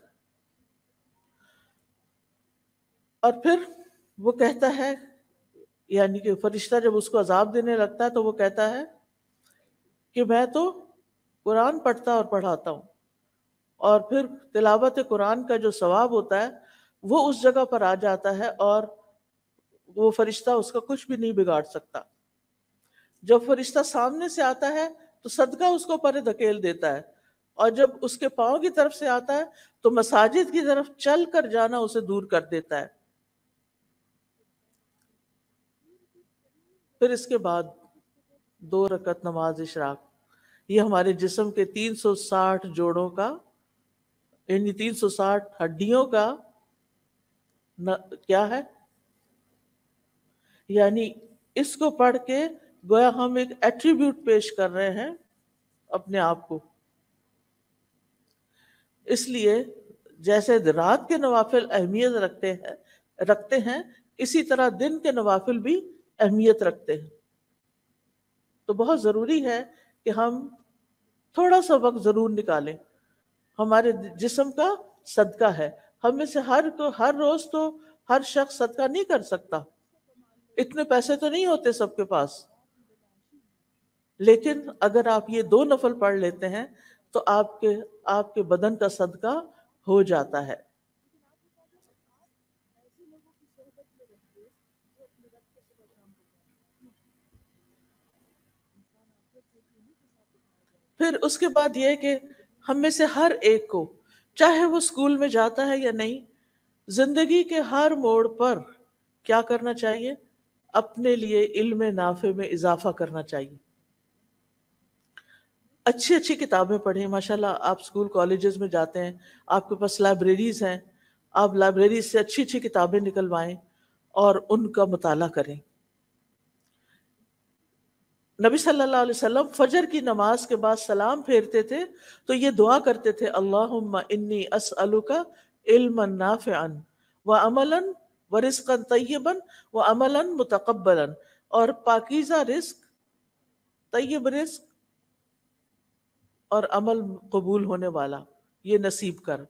اور پھر وہ کہتا ہے، یعنی کہ فرشتہ جب اس کو عذاب دینے لگتا ہے تو وہ کہتا ہے کہ میں تو قرآن پڑھتا اور پڑھاتا ہوں، اور پھر تلاوت قرآن کا جو ثواب ہوتا ہے وہ اس جگہ پر آ جاتا ہے، اور وہ فرشتہ اس کا کچھ بھی نہیں بگاڑ سکتا۔ جب فرشتہ سامنے سے آتا ہے تو صدقہ اس کو پرے دھکیل دیتا ہے، اور جب اس کے پاؤں کی طرف سے آتا ہے تو مساجد کی طرف چل کر جانا اسے دور کر دیتا ہے۔ پھر اس کے بعد دو رکعت نماز اشراق، یہ ہمارے جسم کے تین سو ساٹھ جوڑوں کا، یعنی تین سو ساٹھ ہڈیوں کا کیا ہے، یعنی اس کو پڑھ کے گویا ہم ایک ایٹریبیوٹ پیش کر رہے ہیں اپنے آپ کو۔ اس لیے جیسے رات کے نوافل اہمیت رکھتے ہیں رکھتے ہیں اسی طرح دن کے نوافل بھی اہمیت رکھتے ہیں۔ تو بہت ضروری ہے کہ ہم تھوڑا سا وقت ضرور نکالیں، ہمارے جسم کا صدقہ ہے، ہم میں سے ہر کو ہر روز تو ہر شخص صدقہ نہیں کر سکتا، اتنے پیسے تو نہیں ہوتے سب کے پاس، لیکن اگر آپ یہ دو نفل پڑھ لیتے ہیں تو آپ کے آپ کے بدن کا صدقہ ہو جاتا ہے۔ پھر اس کے بعد یہ کہ ہم میں سے ہر ایک کو، چاہے وہ اسکول میں جاتا ہے یا نہیں، زندگی کے ہر موڑ پر کیا کرنا چاہیے؟ اپنے لیے علم نافع میں اضافہ کرنا چاہیے۔ اچھی اچھی کتابیں پڑھیں، ماشاءاللہ آپ اسکول کالجز میں جاتے ہیں، آپ کے پاس لائبریریز ہیں، آپ لائبریریز سے اچھی اچھی کتابیں نکلوائیں اور ان کا مطالعہ کریں۔ نبی صلی اللہ علیہ وسلم فجر کی نماز کے بعد سلام پھیرتے تھے تو یہ دعا کرتے تھے، اللہم انی اسألک علما نافعا وعملا ورزقا طیبا وعملا متقبلا، اور پاکیزہ رزق، طیب رزق اور عمل قبول ہونے والا یہ نصیب کر۔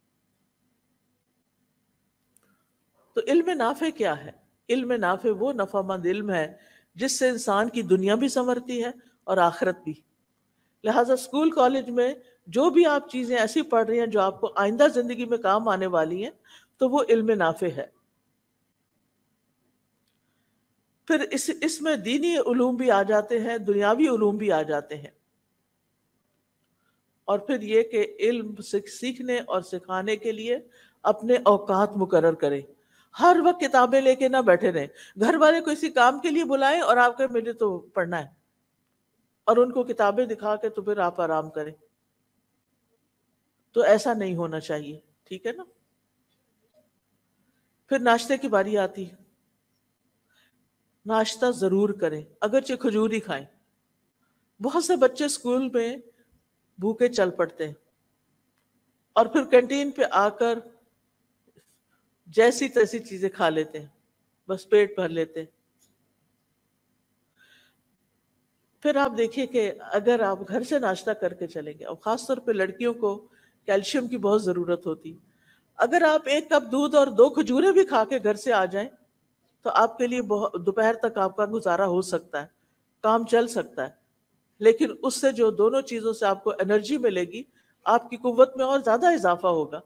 تو علم نافع کیا ہے؟ علم نافع وہ نفع مند علم ہے جس سے انسان کی دنیا بھی سنورتی ہے اور آخرت بھی۔ لہٰذا اسکول کالج میں جو بھی آپ چیزیں ایسی پڑھ رہی ہیں جو آپ کو آئندہ زندگی میں کام آنے والی ہیں تو وہ علم نافع ہے۔ پھر اس اس میں دینی علوم بھی آ جاتے ہیں، دنیاوی علوم بھی آ جاتے ہیں، اور پھر یہ کہ علم سیکھنے اور سکھانے کے لیے اپنے اوقات مقرر کریں۔ ہر وقت کتابیں لے کے نہ بیٹھے رہیں، گھر والے کو اسی کام کے لیے بلائیں اور آپ کہیں مجھے تو پڑھنا ہے، اور ان کو کتابیں دکھا کے تو پھر آپ آرام کریں، تو ایسا نہیں ہونا چاہیے، ٹھیک ہے نا۔ پھر ناشتے کی باری آتی ہے، ناشتہ ضرور کریں، اگرچہ کھجور ہی کھائیں۔ بہت سے بچے اسکول میں بھوکے چل پڑتے ہیں اور پھر کینٹین پہ آ کر جیسی تیسی چیزیں کھا لیتے ہیں، بس پیٹ بھر لیتے ہیں۔ پھر آپ دیکھیے کہ اگر آپ گھر سے ناشتہ کر کے چلیں گے، اور خاص طور پہ لڑکیوں کو کیلشیم کی بہت ضرورت ہوتی، اگر آپ ایک کپ دودھ اور دو کھجوریں بھی کھا کے گھر سے آ جائیں تو آپ کے لیے دوپہر تک آپ کا گزارا ہو سکتا ہے، کام چل سکتا ہے۔ لیکن اس سے جو دونوں چیزوں سے آپ کو انرجی ملے گی، آپ کی قوت میں اور زیادہ اضافہ ہوگا۔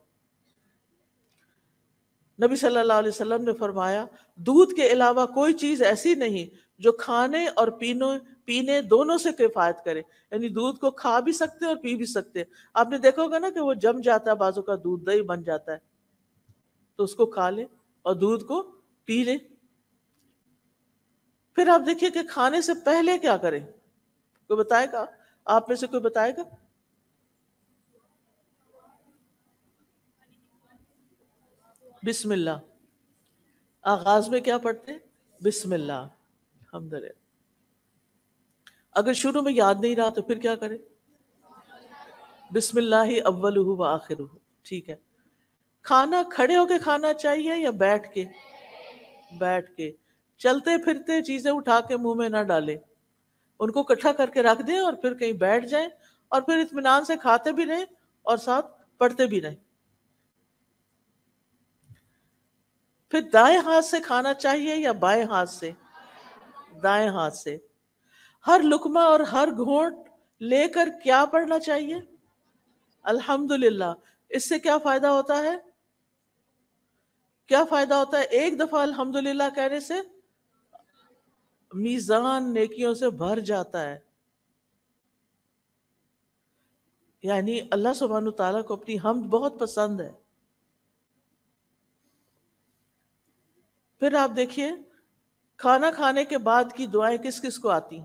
نبی صلی اللہ علیہ وسلم نے فرمایا، دودھ کے علاوہ کوئی چیز ایسی نہیں جو کھانے اور پینے پینے دونوں سے کفایت کرے، یعنی دودھ کو کھا بھی سکتے اور پی بھی سکتے۔ آپ نے دیکھا ہوگا نا کہ وہ جم جاتا ہے، بازو کا دودھ دہی بن جاتا ہے، تو اس کو کھا لے اور دودھ کو پی لے۔ پھر آپ دیکھیے کہ کھانے سے پہلے کیا کریں. کوئی بتائے گا؟ آپ میں سے کوئی بتائے گا؟ بسم اللہ. آغاز میں کیا پڑھتے ہیں؟ بسم اللہ. الحمدللہ. اگر شروع میں یاد نہیں رہا تو پھر کیا کریں؟ بسم اللہ اولہ و آخرہ. ٹھیک ہے. کھانا کھڑے ہو کے کھانا چاہیے یا بیٹھ کے؟ بیٹھ کے. چلتے پھرتے چیزیں اٹھا کے منہ میں نہ ڈالیں، ان کو اکٹھا کر کے رکھ دیں اور پھر کہیں بیٹھ جائیں اور پھر اطمینان سے کھاتے بھی رہیں اور ساتھ پڑھتے بھی رہیں. پھر دائیں ہاتھ سے کھانا چاہیے یا بائیں ہاتھ سے؟ دائیں ہاتھ سے. ہر لقمہ اور ہر گھونٹ لے کر کیا پڑھنا چاہیے؟ الحمدللہ. اس سے کیا فائدہ ہوتا ہے؟ کیا فائدہ ہوتا ہے ایک دفعہ الحمدللہ کہنے سے؟ میزان نیکیوں سے بھر جاتا ہے. یعنی اللہ سبحانہ تعالیٰ کو اپنی حمد بہت پسند ہے. پھر آپ دیکھیے کھانا کھانے کے بعد کی دعائیں کس کس کو آتی ہیں؟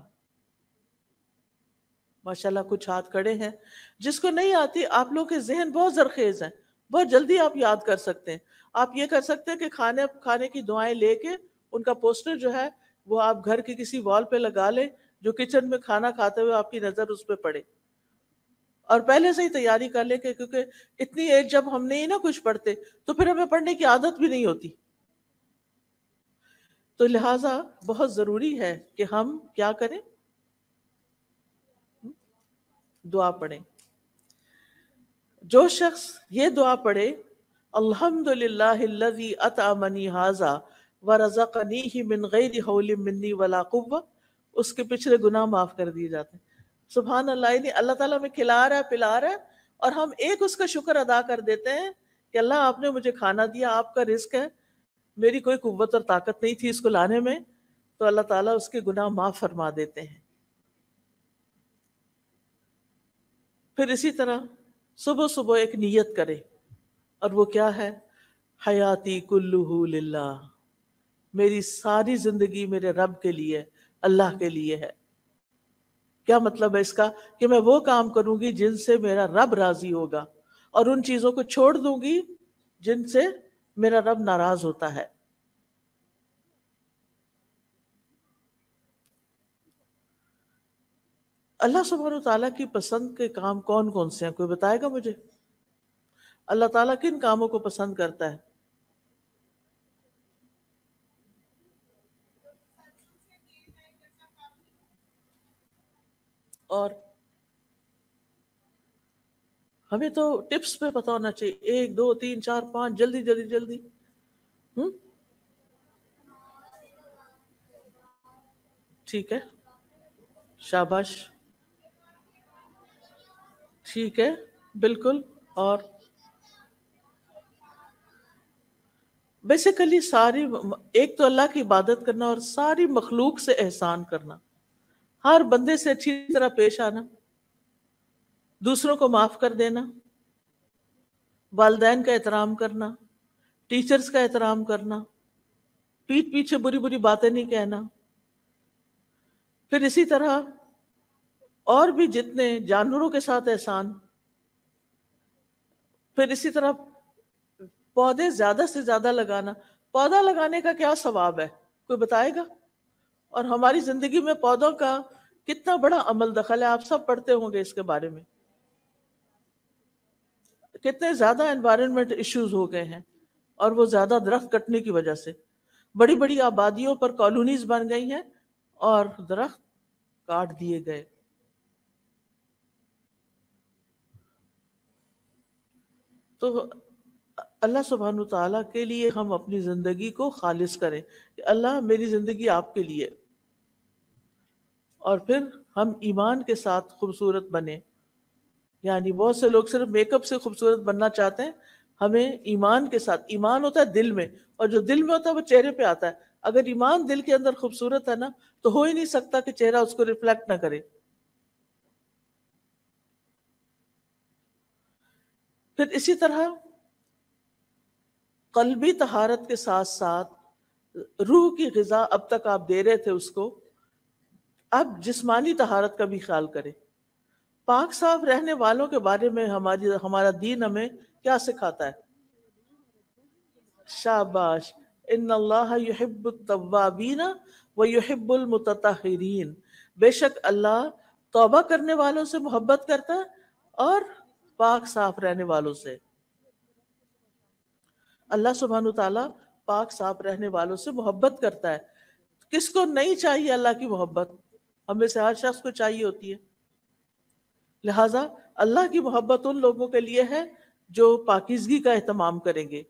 ماشاءاللہ کچھ ہاتھ کھڑے ہیں. جس کو نہیں آتی، آپ لوگ کے ذہن بہت زرخیز ہیں، بہت جلدی آپ یاد کر سکتے ہیں. آپ یہ کر سکتے ہیں کہ کھانے کھانے کی دعائیں لے کے ان کا پوسٹر جو ہے وہ آپ گھر کی کسی وال پہ لگا لیں، جو کچن میں کھانا کھاتے ہوئے آپ کی نظر اس پہ پڑے. اور پہلے سے ہی تیاری کر لیں کہ کیونکہ اتنی ایج جب ہم نہیں نا کچھ پڑھتے تو پھر ہمیں پڑھنے کی عادت بھی نہیں ہوتی. تو لہٰذا بہت ضروری ہے کہ ہم کیا کریں؟ دعا پڑھیں. جو شخص یہ دعا پڑھے الحمدللہ الذی اطعمنی ھذا ورزقنیہ من غیر حول منی ولا قوہ، اس کے پچھلے گناہ معاف کر دیے جاتے ہیں. سبحان اللہ. یعنی اللہ تعالیٰ ہمیں کھلا رہا ہے، پلا رہا ہے، اور ہم ایک اس کا شکر ادا کر دیتے ہیں کہ اللہ آپ نے مجھے کھانا دیا، آپ کا رزق ہے، میری کوئی قوت اور طاقت نہیں تھی اس کو لانے میں، تو اللہ تعالیٰ اس کے گناہ معاف فرما دیتے ہیں. پھر اسی طرح صبح صبح ایک نیت کرے، اور وہ کیا ہے؟ حیاتی کلہ للہ، میری ساری زندگی میرے رب کے لیے، اللہ کے لیے ہے. کیا مطلب ہے اس کا؟ کہ میں وہ کام کروں گی جن سے میرا رب راضی ہوگا، اور ان چیزوں کو چھوڑ دوں گی جن سے میرا رب ناراض ہوتا ہے. اللہ سبحانہ تعالیٰ کی پسند کے کام کون کون سے ہیں؟ کوئی بتائے گا مجھے؟ اللہ تعالیٰ کن کاموں کو پسند کرتا ہے؟ اور ہمیں تو ٹپس پہ پتہ ہونا چاہیے، ایک دو تین چار پانچ، جلدی جلدی جلدی. ہم ٹھیک ہے، شاباش، ٹھیک ہے، بالکل. اور بیسیکلی ساری، ایک تو اللہ کی عبادت کرنا اور ساری مخلوق سے احسان کرنا، ہر بندے سے اچھی طرح پیش آنا، دوسروں کو معاف کر دینا، والدین کا احترام کرنا، ٹیچرز کا احترام کرنا، پیٹھ پیچھے بری بری باتیں نہیں کہنا. پھر اسی طرح اور بھی جتنے جانوروں کے ساتھ احسان. پھر اسی طرح پودے زیادہ سے زیادہ لگانا. پودا لگانے کا کیا ثواب ہے؟ کوئی بتائے گا؟ اور ہماری زندگی میں پودوں کا کتنا بڑا عمل دخل ہے، آپ سب پڑھتے ہوں گے اس کے بارے میں. کتنے زیادہ انوائرمنٹ ایشوز ہو گئے ہیں، اور وہ زیادہ درخت کٹنے کی وجہ سے. بڑی بڑی آبادیوں پر کالونیز بن گئی ہیں اور درخت کاٹ دیے گئے. تو اللہ سبحانہ تعالیٰ کے لیے ہم اپنی زندگی کو خالص کریں کہ اللہ میری زندگی آپ کے لیے، اور پھر ہم ایمان کے ساتھ خوبصورت بنیں. یعنی بہت سے لوگ صرف میک اپ سے خوبصورت بننا چاہتے ہیں، ہمیں ایمان کے ساتھ. ایمان ہوتا ہے دل میں، اور جو دل میں ہوتا ہے وہ چہرے پہ آتا ہے. اگر ایمان دل کے اندر خوبصورت ہے نا تو ہو ہی نہیں سکتا کہ چہرہ اس کو ریفلیکٹ نہ کرے. پھر اسی طرح قلبی طہارت کے ساتھ ساتھ روح کی غذا اب تک آپ دے رہے تھے اس کو، اب جسمانی طہارت کا بھی خیال کریں۔ پاک صاف رہنے والوں کے بارے میں ہماری ہمارا دین ہمیں کیا سکھاتا ہے؟ شاباش، ان اللہ یحب التوابین و یحب المتطہرین، بے شک اللہ توبہ کرنے والوں سے محبت کرتا ہے اور پاک صاف رہنے والوں سے۔ اللہ سبحانہ تعالیٰ پاک صاف رہنے والوں سے محبت کرتا ہے۔ کس کو نہیں چاہیے اللہ کی محبت؟ ہمیں سے ہر شخص کو چاہیے ہوتی ہے۔ لہٰذا اللہ کی محبت ان لوگوں کے لیے ہے جو پاکیزگی کا اہتمام کریں گے۔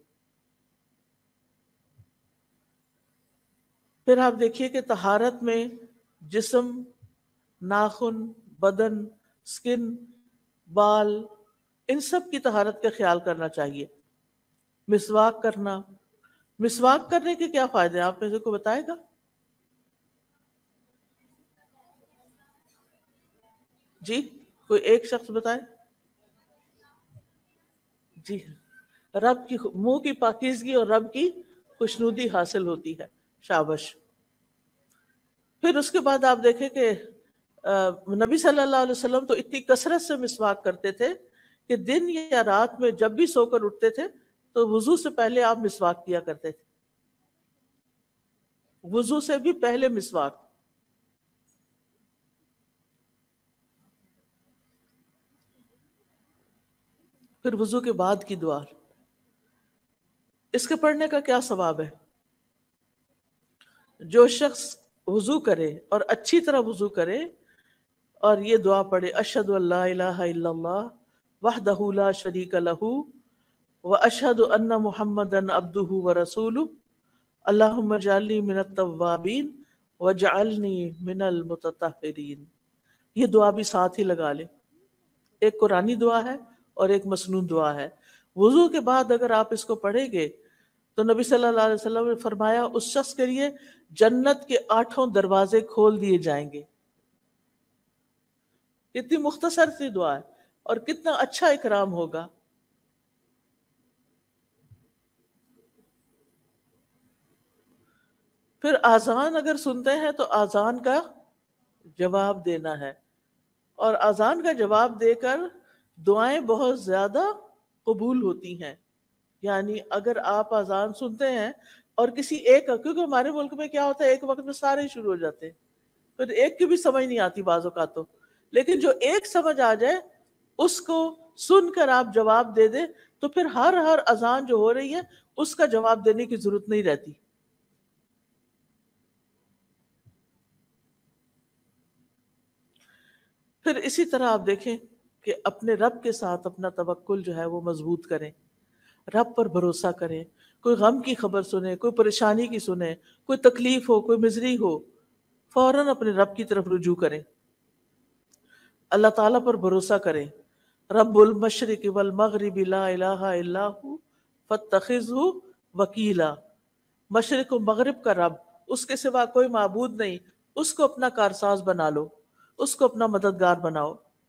پھر آپ دیکھیے کہ طہارت میں جسم، ناخن، بدن، سکن، بال، ان سب کی طہارت کا خیال کرنا چاہیے۔ مسواک کرنا، مسواک کرنے کے کیا فائدے ہیں؟ آپ میں سے کوئی بتائے گا؟ جی کوئی ایک شخص بتائے۔ جی رب کی منہ کی پاکیزگی اور رب کی خوشنودی حاصل ہوتی ہے۔ شابش۔ پھر اس کے بعد آپ دیکھیں کہ نبی صلی اللہ علیہ وسلم تو اتنی کثرت سے مسواک کرتے تھے کہ دن یا رات میں جب بھی سو کر اٹھتے تھے تو وضو سے پہلے آپ مسواک کیا کرتے تھے، وضو سے بھی پہلے مسواک۔ پھر وضو کے بعد کی دعا، اس کے پڑھنے کا کیا ثواب ہے؟ جو شخص وضو کرے اور اچھی طرح وضو کرے اور یہ دعا پڑھے، اشہد ان لا الہ الا اللہ وحدہ لا شریک لہ واشہد ان محمدا عبدہ ورسولہ اللہم اجعلنی من التوابین واجعلنی من المتطہرین، یہ دعا بھی ساتھ ہی لگا لے۔ ایک قرآنی دعا ہے اور ایک مسنون دعا ہے۔ وضو کے بعد اگر آپ اس کو پڑھیں گے تو نبی صلی اللہ علیہ وسلم نے فرمایا اس شخص کے لیے جنت کے آٹھوں دروازے کھول دیے جائیں گے۔ کتنی مختصر سی دعا ہے اور کتنا اچھا اکرام ہوگا۔ پھر آذان اگر سنتے ہیں تو آذان کا جواب دینا ہے، اور آذان کا جواب دے کر دعائیں بہت زیادہ قبول ہوتی ہیں۔ یعنی اگر آپ آذان سنتے ہیں اور کسی ایک، کیونکہ ہمارے ملک میں کیا ہوتا ہے ایک وقت میں سارے ہی شروع ہو جاتے ہیں، پھر ایک کی بھی سمجھ نہیں آتی بعض اوقات تو، لیکن جو ایک سمجھ آ جائے اس کو سن کر آپ جواب دے دیں تو پھر ہر ہر اذان جو ہو رہی ہے اس کا جواب دینے کی ضرورت نہیں رہتی۔ پھر اسی طرح آپ دیکھیں کہ اپنے رب کے ساتھ اپنا توکل جو ہے وہ مضبوط کریں، رب پر بھروسہ کریں۔ کوئی غم کی خبر سنیں، کوئی پریشانی کی سنیں، کوئی تکلیف ہو، کوئی مزری ہو، فوراً اپنے رب کی طرف رجوع کریں، اللہ تعالیٰ پر بھروسہ کریں۔ رب المشرق والمغرب لا الہ الا ہو فاتخذہ وکیلا، مشرق و مغرب کا رب، اس کے سوا کوئی معبود نہیں، اس کو اپنا کارساز بنا لو، اس کو اپنا مددگار بناؤ۔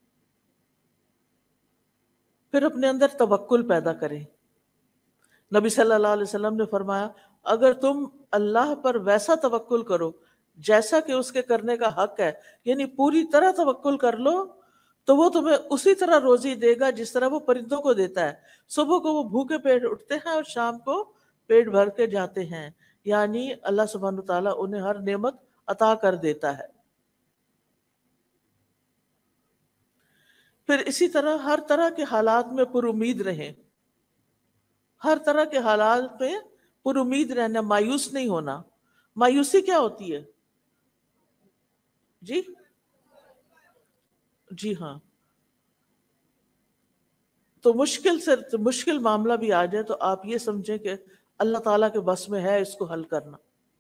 پھر اپنے اندر توکل پیدا کریں۔ نبی صلی اللہ علیہ وسلم نے فرمایا اگر تم اللہ پر ویسا توکل کرو جیسا کہ اس کے کرنے کا حق ہے، یعنی پوری طرح توکل کر لو، تو وہ تمہیں اسی طرح روزی دے گا جس طرح وہ پرندوں کو دیتا ہے۔ صبح کو وہ بھوکے پیٹ اٹھتے ہیں اور شام کو پیٹ بھر کے جاتے ہیں، یعنی اللہ سبحانہ تعالیٰ انہیں ہر نعمت عطا کر دیتا ہے۔ پھر اسی طرح ہر طرح کے حالات میں پر امید رہیں، ہر طرح کے حالات میں پر امید رہنا، مایوس نہیں ہونا۔ مایوسی کیا ہوتی ہے؟ جی جی ہاں، تو مشکل سے مشکل معاملہ بھی آ جائے تو آپ یہ سمجھیں کہ اللہ تعالیٰ کے بس میں ہے اس کو حل کرنا۔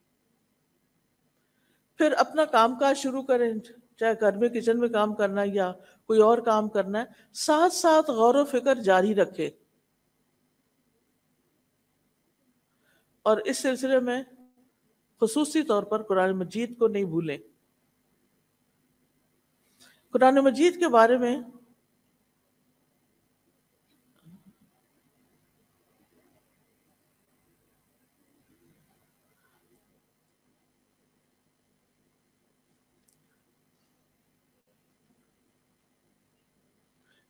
پھر اپنا کام کاج شروع کریں، چاہے گھر میں کچن میں کام کرنا ہے یا کوئی اور کام کرنا ہے، ساتھ ساتھ غور و فکر جاری رکھے۔ اور اس سلسلے میں خصوصی طور پر قرآن مجید کو نہیں بھولیں۔ قرآن مجید کے بارے میں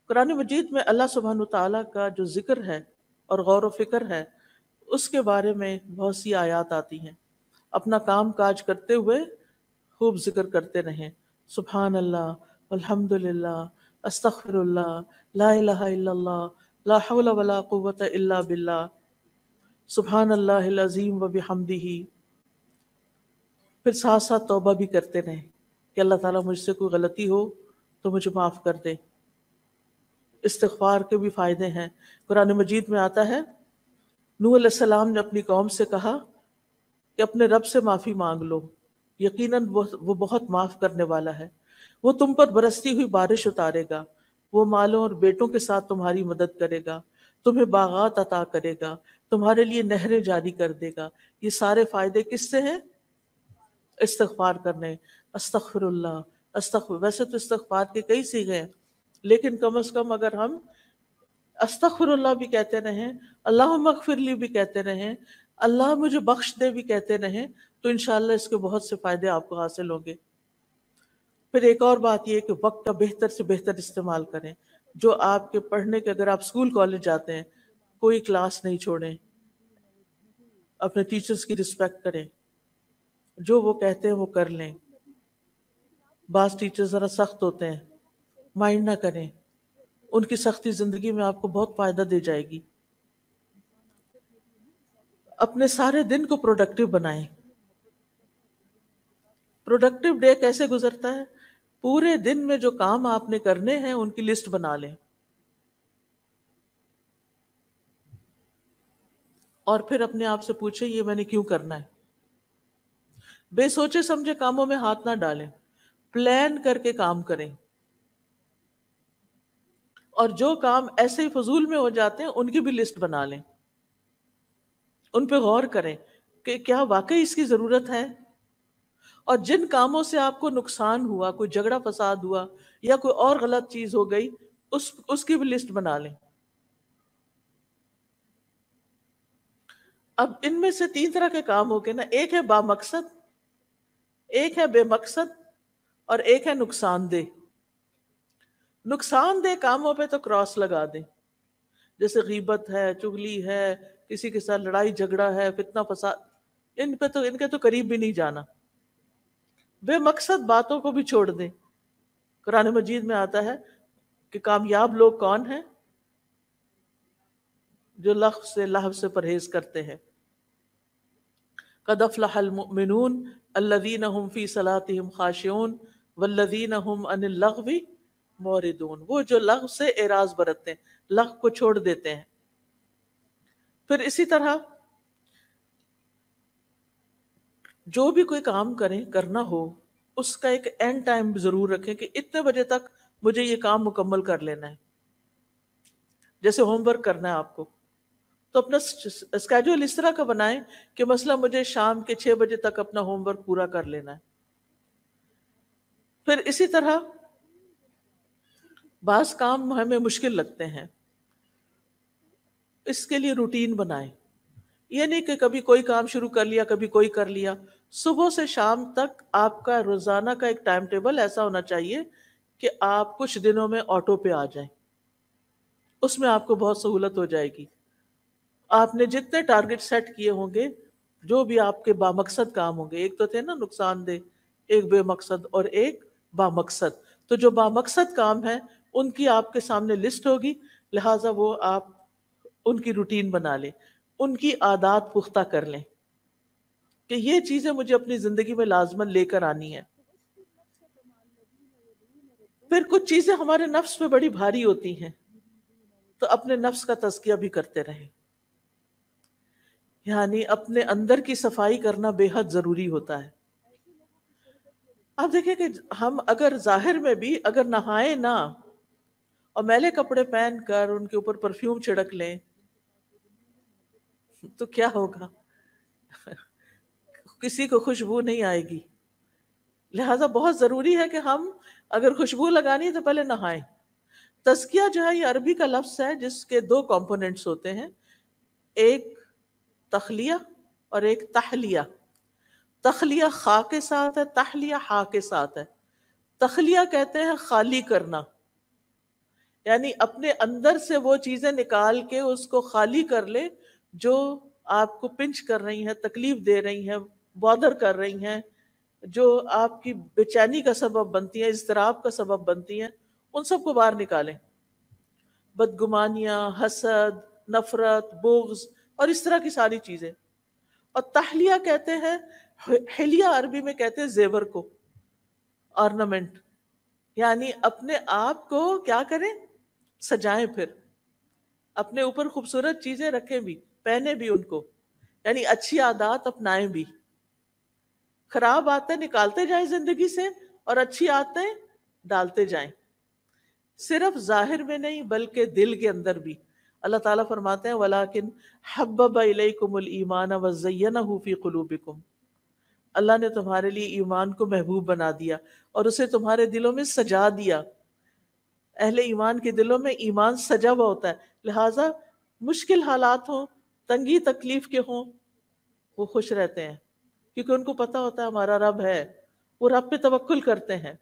قرآن مجید میں اللہ سبحانہ تعالیٰ کا جو ذکر ہے اور غور و فکر ہے اس کے بارے میں بہت سی آیات آتی ہیں. اپنا کام کاج کرتے ہوئے خوب ذکر کرتے رہیں. سبحان اللہ، الحمد للہ، استغفر اللہ، لا الہ الا اللہ، لا حول ولا قوت الا باللہ، سبحان اللہ العظیم و بحمدہ. پھر ساتھ ساتھ توبہ بھی کرتے رہیں کہ اللہ تعالیٰ مجھ سے کوئی غلطی ہو تو مجھے معاف کر دے. استغفار کے بھی فائدے ہیں. قرآن مجید میں آتا ہے نوح علیہ السلام نے اپنی قوم سے کہا کہ اپنے رب سے معافی مانگ لو، یقیناً وہ بہت معاف کرنے والا ہے. وہ تم پر برستی ہوئی بارش اتارے گا، وہ مالوں اور بیٹوں کے ساتھ تمہاری مدد کرے گا، تمہیں باغات عطا کرے گا، تمہارے لیے نہریں جاری کر دے گا. یہ سارے فائدے کس سے ہیں؟ استغفار کرنے. استغفر اللہ، استغفر. ویسے تو استغفار کے کئی صیغے ہیں، لیکن کم از کم اگر ہم استغفر اللہ بھی کہتے رہیں، اللہم اغفر لی بھی کہتے رہیں، اللہ مجھے بخش دے بھی کہتے رہیں، تو انشاءاللہ اس کے بہت سے فائدے آپ کو حاصل ہوں گے. پھر ایک اور بات یہ کہ وقت کا بہتر سے بہتر استعمال کریں. جو آپ کے پڑھنے کے، اگر آپ اسکول کالج جاتے ہیں، کوئی کلاس نہیں چھوڑیں، اپنے ٹیچرز کی رسپیکٹ کریں، جو وہ کہتے ہیں وہ کر لیں. بعض ٹیچر ذرا سخت ہوتے ہیں، مائنڈ نہ کریں، ان کی سختی زندگی میں آپ کو بہت فائدہ دے جائے گی. اپنے سارے دن کو پروڈکٹیو بنائیں. پروڈکٹیو ڈے کیسے گزرتا ہے؟ پورے دن میں جو کام آپ نے کرنے ہیں ان کی لسٹ بنا لیں، اور پھر اپنے آپ سے پوچھیں یہ میں نے کیوں کرنا ہے. بے سوچے سمجھے کاموں میں ہاتھ نہ ڈالیں، پلان کر کے کام کریں. اور جو کام ایسے ہی فضول میں ہو جاتے ہیں ان کی بھی لسٹ بنا لیں، ان پہ غور کریں کہ کیا واقعی اس کی ضرورت ہے. اور جن کاموں سے آپ کو نقصان ہوا، کوئی جھگڑا فساد ہوا یا کوئی اور غلط چیز ہو گئی، اس اس کی بھی لسٹ بنا لیں. اب ان میں سے تین طرح کے کام ہو گئے نا. ایک ہے با مقصد، ایک ہے بے مقصد، اور ایک ہے نقصان دہ. نقصان دہ کاموں پہ تو کراس لگا دیں، جیسے غیبت ہے، چغلی ہے، کسی کے ساتھ لڑائی جھگڑا ہے، فتنہ فساد، ان پہ تو ان کے تو قریب بھی نہیں جانا. بے مقصد باتوں کو بھی چھوڑ دیں. قرآن مجید میں آتا ہے کہ کامیاب لوگ کون ہیں؟ جو لغو سے لہو سے پرہیز کرتے ہیں. قد افلح المؤمنون الذین هم فی صلاتهم خاشعون والذین هم عن اللغو معرضون. وہ جو لغو سے اعراض برتتے ہیں، لغو کو چھوڑ دیتے ہیں. پھر اسی طرح جو بھی کوئی کام کریں، کرنا ہو، اس کا ایک اینڈ ٹائم ضرور رکھیں کہ اتنے بجے تک مجھے یہ کام مکمل کر لینا ہے. جیسے ہوم ورک کرنا ہے آپ کو، تو اپنا اسکیڈول اس طرح کا بنائیں کہ مثلا مجھے شام کے چھ بجے تک اپنا ہوم ورک پورا کر لینا ہے. پھر اسی طرح بعض کام ہمیں مشکل لگتے ہیں، اس کے لیے روٹین بنائیں. یہ نہیں کہ کبھی کوئی کام شروع کر لیا کبھی کوئی کر لیا. صبح سے شام تک آپ کا روزانہ کا ایک ٹائم ٹیبل ایسا ہونا چاہیے کہ آپ کچھ دنوں میں آٹو پہ آ جائیں. اس میں آپ کو بہت سہولت ہو جائے گی. آپ نے جتنے ٹارگٹ سیٹ کیے ہوں گے، جو بھی آپ کے بامقصد کام ہوں گے، ایک تو تھے نا نقصان دہ، ایک بے مقصد اور ایک بامقصد. تو جو بامقصد کام ہے ان کی آپ کے سامنے لسٹ ہوگی، لہٰذا وہ آپ ان کی روٹین بنا لیں، ان کی عادات پختہ کر لیں کہ یہ چیزیں مجھے اپنی زندگی میں لازماً لے کر آنی ہے. پھر کچھ چیزیں ہمارے نفس پہ بڑی بھاری ہوتی ہیں، تو اپنے نفس کا تزکیہ بھی کرتے رہیں. یعنی اپنے اندر کی صفائی کرنا بے حد ضروری ہوتا ہے. آپ دیکھیں کہ ہم اگر ظاہر میں بھی اگر نہائیں نہ اور میلے کپڑے پہن کر ان کے اوپر پرفیوم چھڑک لیں تو کیا ہوگا؟ کسی کو خوشبو نہیں آئے گی. لہٰذا بہت ضروری ہے کہ ہم اگر خوشبو لگانی ہے تو پہلے نہائیں. تزکیہ جو ہے یہ عربی کا لفظ ہے جس کے دو کمپوننٹس ہوتے ہیں، ایک تخلیہ اور ایک تحلیہ. تخلیہ خا کے ساتھ ہے، تحلیہ ہا کے ساتھ ہے. تخلیہ کہتے ہیں خالی کرنا، یعنی اپنے اندر سے وہ چیزیں نکال کے اس کو خالی کر لے جو آپ کو پنچ کر رہی ہیں، تکلیف دے رہی ہیں، بادر کر رہی ہیں، جو آپ کی بے چینی کا سبب بنتی ہیں، اضطراب کا سبب بنتی ہیں، ان سب کو باہر نکالیں. بدگمانیاں، حسد، نفرت، بغض اور اس طرح کی ساری چیزیں. اور تحلیہ کہتے ہیں، حلیہ عربی میں کہتے ہیں زیور کو، آرنامنٹ. یعنی اپنے آپ کو کیا کریں؟ سجائیں، پھر اپنے اوپر خوبصورت چیزیں رکھیں بھی، پہنے بھی ان کو. یعنی اچھی عادات اپنائیں بھی. خراب عادتیں نکالتے جائیں زندگی سے اور اچھی عادتیں ڈالتے جائیں. صرف ظاہر میں نہیں بلکہ دل کے اندر بھی. اللہ تعالیٰ فرماتے ہیں وَلَٰكِنْ حَبَّبَ إِلَيْكُمُ الْإِيمَانَ وَزَيَّنَهُ فِي قُلُوبِكُمْ. اللہ نے تمہارے لیے ایمان کو محبوب بنا دیا اور اسے تمہارے دلوں میں سجا دیا. اہل ایمان کے دلوں میں ایمان سجا ہوا ہوتا ہے، لہٰذا مشکل حالات ہوں، تنگی تکلیف کے ہوں، وہ خوش رہتے ہیں کیونکہ ان کو پتہ ہوتا ہے ہمارا رب ہے. وہ رب پہ توکل کرتے ہیں.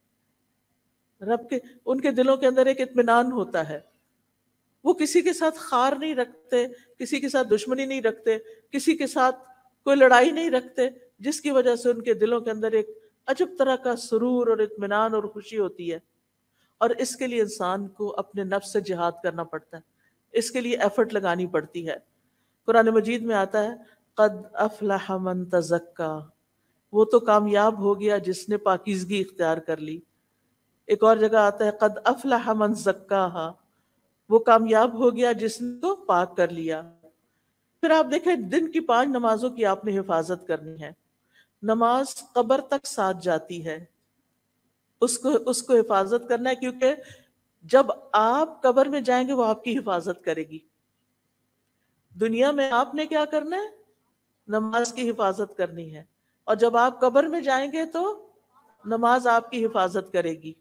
رب کے ان کے دلوں کے اندر ایک اطمینان ہوتا ہے. وہ کسی کے ساتھ خار نہیں رکھتے، کسی کے ساتھ دشمنی نہیں رکھتے، کسی کے ساتھ کوئی لڑائی نہیں رکھتے، جس کی وجہ سے ان کے دلوں کے اندر ایک عجب طرح کا سرور اور اطمینان اور خوشی ہوتی ہے. اور اس کے لیے انسان کو اپنے نفس سے جہاد کرنا پڑتا ہے، اس کے لیے ایفرٹ لگانی پڑتی ہے. قرآن مجید میں آتا ہے قد افلح من تزکا، وہ تو کامیاب ہو گیا جس نے پاکیزگی اختیار کر لی. ایک اور جگہ آتا ہے قد افلح من زکاہا، وہ کامیاب ہو گیا جس نے تو پاک کر لیا. پھر آپ دیکھیں دن کی پانچ نمازوں کی آپ نے حفاظت کرنی ہے. نماز قبر تک ساتھ جاتی ہے، اس کو اس کو حفاظت کرنا ہے، کیونکہ جب آپ قبر میں جائیں گے وہ آپ کی حفاظت کرے گی. دنیا میں آپ نے کیا کرنا ہے؟ نماز کی حفاظت کرنی ہے. اور جب آپ قبر میں جائیں گے تو نماز آپ کی حفاظت کرے گی.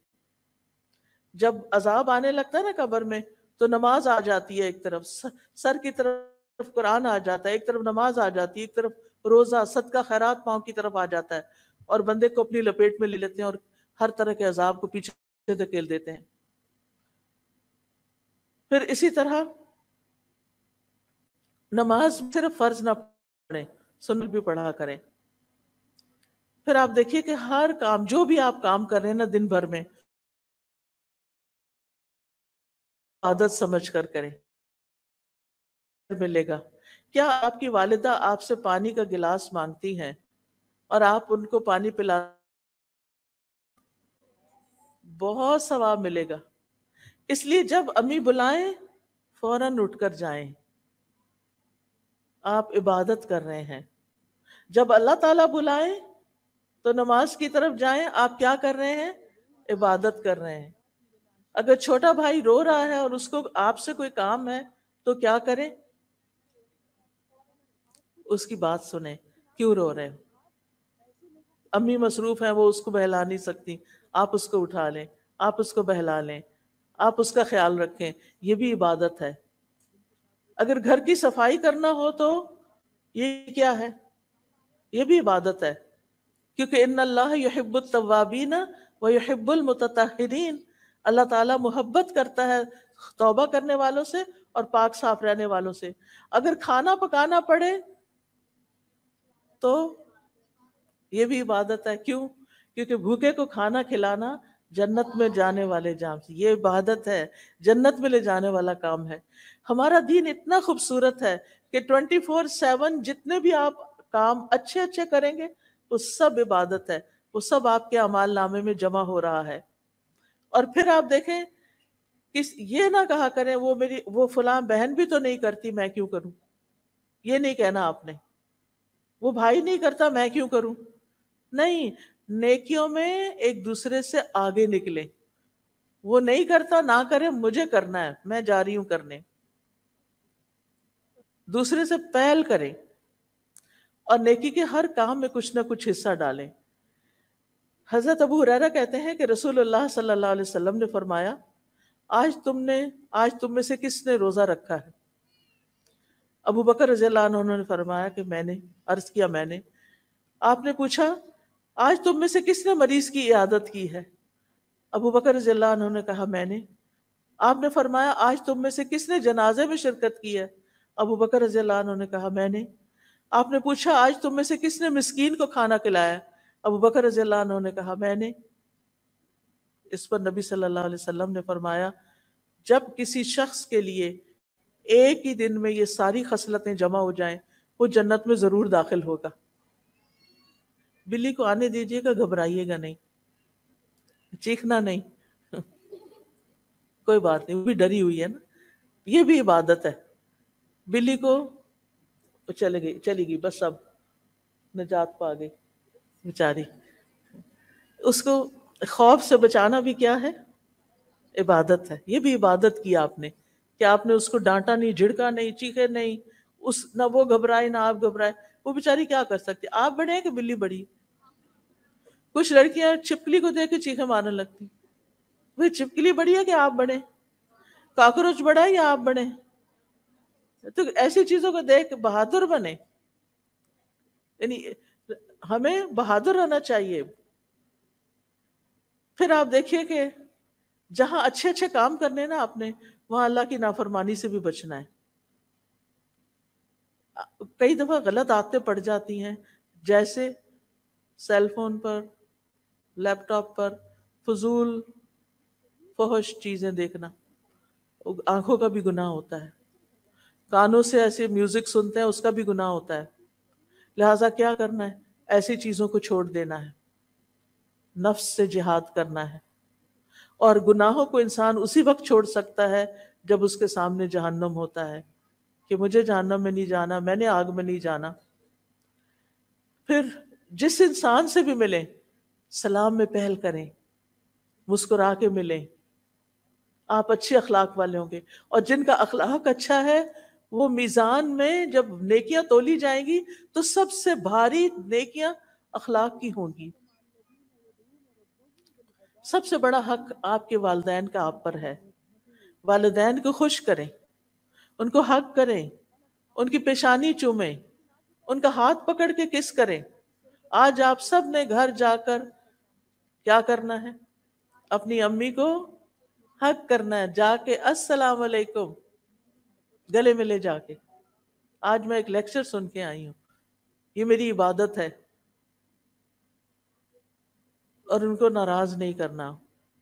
جب عذاب آنے لگتا ہے نا قبر میں تو نماز آ جاتی ہے، ایک طرف سر کی طرف قرآن آ جاتا ہے، ایک طرف نماز آ جاتی ہے، ایک طرف روزہ صدقہ خیرات پاؤں کی طرف آ جاتا ہے، اور بندے کو اپنی لپیٹ میں لے لیتے ہیں اور ہر طرح کے عذاب کو پیچھے دھکیل دیتے ہیں. پھر اسی طرح نماز صرف فرض نہ پڑھیں، سنت بھی پڑھا کریں. پھر آپ دیکھیے کہ ہر کام جو بھی آپ کام کر رہے ہیں نا دن بھر میں، عادت سمجھ کر کریں، ملے گا. کیا آپ کی والدہ آپ سے پانی کا گلاس مانگتی ہیں اور آپ ان کو پانی پلا، بہت ثواب ملے گا. اس لیے جب امی بلائیں فوراً اٹھ کر جائیں، آپ عبادت کر رہے ہیں. جب اللہ تعالیٰ بلائیں تو نماز کی طرف جائیں، آپ کیا کر رہے ہیں؟ عبادت کر رہے ہیں. اگر چھوٹا بھائی رو رہا ہے اور اس کو آپ سے کوئی کام ہے تو کیا کریں؟ اس کی بات سنیں، کیوں رو رہے ہو؟ امی مصروف ہیں، وہ اس کو بہلا نہیں سکتی، آپ اس کو اٹھا لیں، آپ اس کو بہلا لیں، آپ اس کا خیال رکھیں. یہ بھی عبادت ہے. اگر گھر کی صفائی کرنا ہو تو یہ کیا ہے؟ یہ بھی عبادت ہے، کیونکہ ان اللہ یحب التوابین ویحب المتطہرین. اللہ تعالیٰ محبت کرتا ہے توبہ کرنے والوں سے اور پاک صاف رہنے والوں سے. اگر کھانا پکانا پڑے تو یہ بھی عبادت ہے. کیوں؟ کیونکہ بھوکے کو کھانا کھلانا جنت میں جانے والے جام سے، یہ عبادت ہے، جنت میں لے جانے والا کام ہے. ہمارا دین اتنا خوبصورت ہے کہ ٹوینٹی فور سیون جتنے بھی آپ کام اچھے اچھے کریں گے وہ سب عبادت ہے، وہ سب آپ کے اعمال نامے میں جمع ہو رہا ہے. اور پھر آپ دیکھیں کس یہ نہ کہا کریں وہ میری وہ فلاں بہن بھی تو نہیں کرتی میں کیوں کروں، یہ نہیں کہنا آپ نے. وہ بھائی نہیں کرتا میں کیوں کروں. نہیں، نیکیوں میں ایک دوسرے سے آگے نکلیں. وہ نہیں کرتا نہ کرے، مجھے کرنا ہے، میں جا رہی ہوں کرنے. دوسرے سے پہل کریں اور نیکی کے ہر کام میں کچھ نہ کچھ حصہ ڈالیں. حضرت ابو ہریرہ کہتے ہیں کہ رسول اللہ صلی اللہ علیہ وسلم نے فرمایا آج تم نے آج تم میں سے کس نے روزہ رکھا ہے؟ ابو بکر رضی اللہ عنہ نے فرمایا کہ میں نے. عرض کیا میں نے. آپ نے پوچھا آج تم میں سے کس نے مریض کی عیادت کی ہے؟ ابو بکر رضی اللہ عنہ نے کہا میں نے. آپ نے فرمایا آج تم میں سے کس نے جنازے میں شرکت کی ہے؟ ابو بکر رضی اللہ عنہ نے کہا میں نے۔ آپ نے پوچھا آج تم میں سے کس نے مسکین کو کھانا کھلایا؟ ابو بکر رضی اللہ عنہ نے کہا میں نے۔ اس پر نبی صلی اللہ علیہ وسلم نے فرمایا جب کسی شخص کے لیے ایک ہی دن میں یہ ساری خصلتیں جمع ہو جائیں وہ جنت میں ضرور داخل ہوگا۔ بلی کو آنے دیجیے گا، گھبرائیے گا نہیں، چیخنا نہیں، کوئی بات نہیں، وہ بھی ڈری ہوئی ہے نا، یہ بھی عبادت ہے۔ بلی کو چلے گئی چلی گئی بس اب نجات پا گئی بیچاری، اس کو خوف سے بچانا بھی کیا ہے؟ عبادت ہے۔ یہ بھی عبادت کی آپ نے کہ آپ نے اس کو ڈانٹا نہیں، جھڑکا نہیں، چیخے نہیں، اس نہ وہ گھبرائے نہ آپ گھبرائے۔ وہ بیچاری کیا کر سکتی؟ آپ بڑے ہیں کہ بلی بڑی؟ کچھ لڑکیاں چھپکلی کو دیکھ کے چیخے مارنے لگتی، وہ چھپکلی بڑی ہے کہ آپ بڑے؟ کاکروچ بڑا ہے یا آپ بڑے؟ تو ایسی چیزوں کو دیکھ کے بہادر بنے، یعنی ہمیں بہادر رہنا چاہیے۔ پھر آپ دیکھیے کہ جہاں اچھے اچھے کام کرنے نا آپ نے، وہاں اللہ کی نافرمانی سے بھی بچنا ہے۔ کئی دفعہ غلط عادتیں پڑ جاتی ہیں، جیسے سیل فون پر، لیپ ٹاپ پر فضول فحش چیزیں دیکھنا، آنکھوں کا بھی گناہ ہوتا ہے۔ کانوں سے ایسے میوزک سنتے ہیں، اس کا بھی گناہ ہوتا ہے۔ لہٰذا کیا کرنا ہے؟ ایسی چیزوں کو چھوڑ دینا ہے، نفس سے جہاد کرنا ہے۔ اور گناہوں کو انسان اسی وقت چھوڑ سکتا ہے جب اس کے سامنے جہنم ہوتا ہے کہ مجھے جہنم میں نہیں جانا، میں نے آگ میں نہیں جانا۔ پھر جس انسان سے بھی ملیں سلام میں پہل کریں، مسکرا کے ملیں، آپ اچھے اخلاق والے ہوں گے۔ اور جن کا اخلاق اچھا ہے وہ میزان میں جب نیکیاں تولی جائیں گی تو سب سے بھاری نیکیاں اخلاق کی ہوں گی۔ سب سے بڑا حق آپ کے والدین کا آپ پر ہے۔ والدین کو خوش کریں، ان کو حق کریں، ان کی پیشانی چومیں، ان کا ہاتھ پکڑ کے کس کریں۔ آج آپ سب نے گھر جا کر کیا کرنا ہے؟ اپنی امی کو حق کرنا ہے، جا کے السلام علیکم گلے ملے جا کے۔ آج میں ایک لیکچر سن کے آئی ہوں، یہ میری عبادت ہے، اور ان کو ناراض نہیں کرنا۔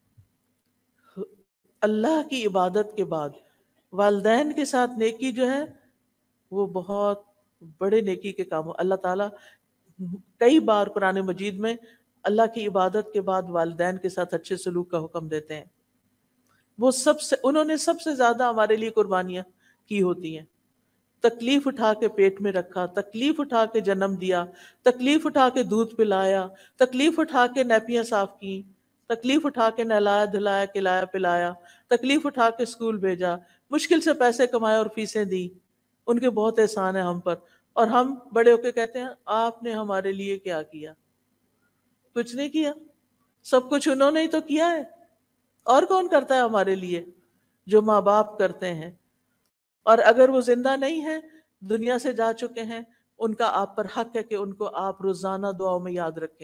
اللہ کی عبادت کے بعد والدین کے ساتھ نیکی جو ہے وہ بہت بڑے نیکی کے کام ہو۔ اللہ تعالیٰ کئی بار قرآن مجید میں اللہ کی عبادت کے بعد والدین کے ساتھ اچھے سلوک کا حکم دیتے ہیں۔ وہ سب سے انہوں نے سب سے زیادہ ہمارے لیے قربانیاں کی ہوتی ہیں۔ تکلیف اٹھا کے پیٹ میں رکھا، تکلیف اٹھا کے جنم دیا، تکلیف اٹھا کے دودھ پلایا، تکلیف اٹھا کے نیپیاں صاف کی، تکلیف اٹھا کے نہلایا دھلایا کھلایا پلایا، تکلیف اٹھا کے اسکول بھیجا، مشکل سے پیسے کمائے اور فیسیں دی۔ ان کے بہت احسان ہے ہم پر، اور ہم بڑے ہو کے کہتے ہیں آپ نے ہمارے لیے کیا کیا؟ کچھ نہیں کیا، سب کچھ انہوں نے ہی تو کیا ہے۔ اور کون کرتا ہے ہمارے لیے؟ جو ماں باپ کرتے ہیں۔ اور اگر وہ زندہ نہیں ہیں، دنیا سے جا چکے ہیں، ان کا آپ پر حق ہے کہ ان کو آپ روزانہ دعاؤں میں یاد رکھیں۔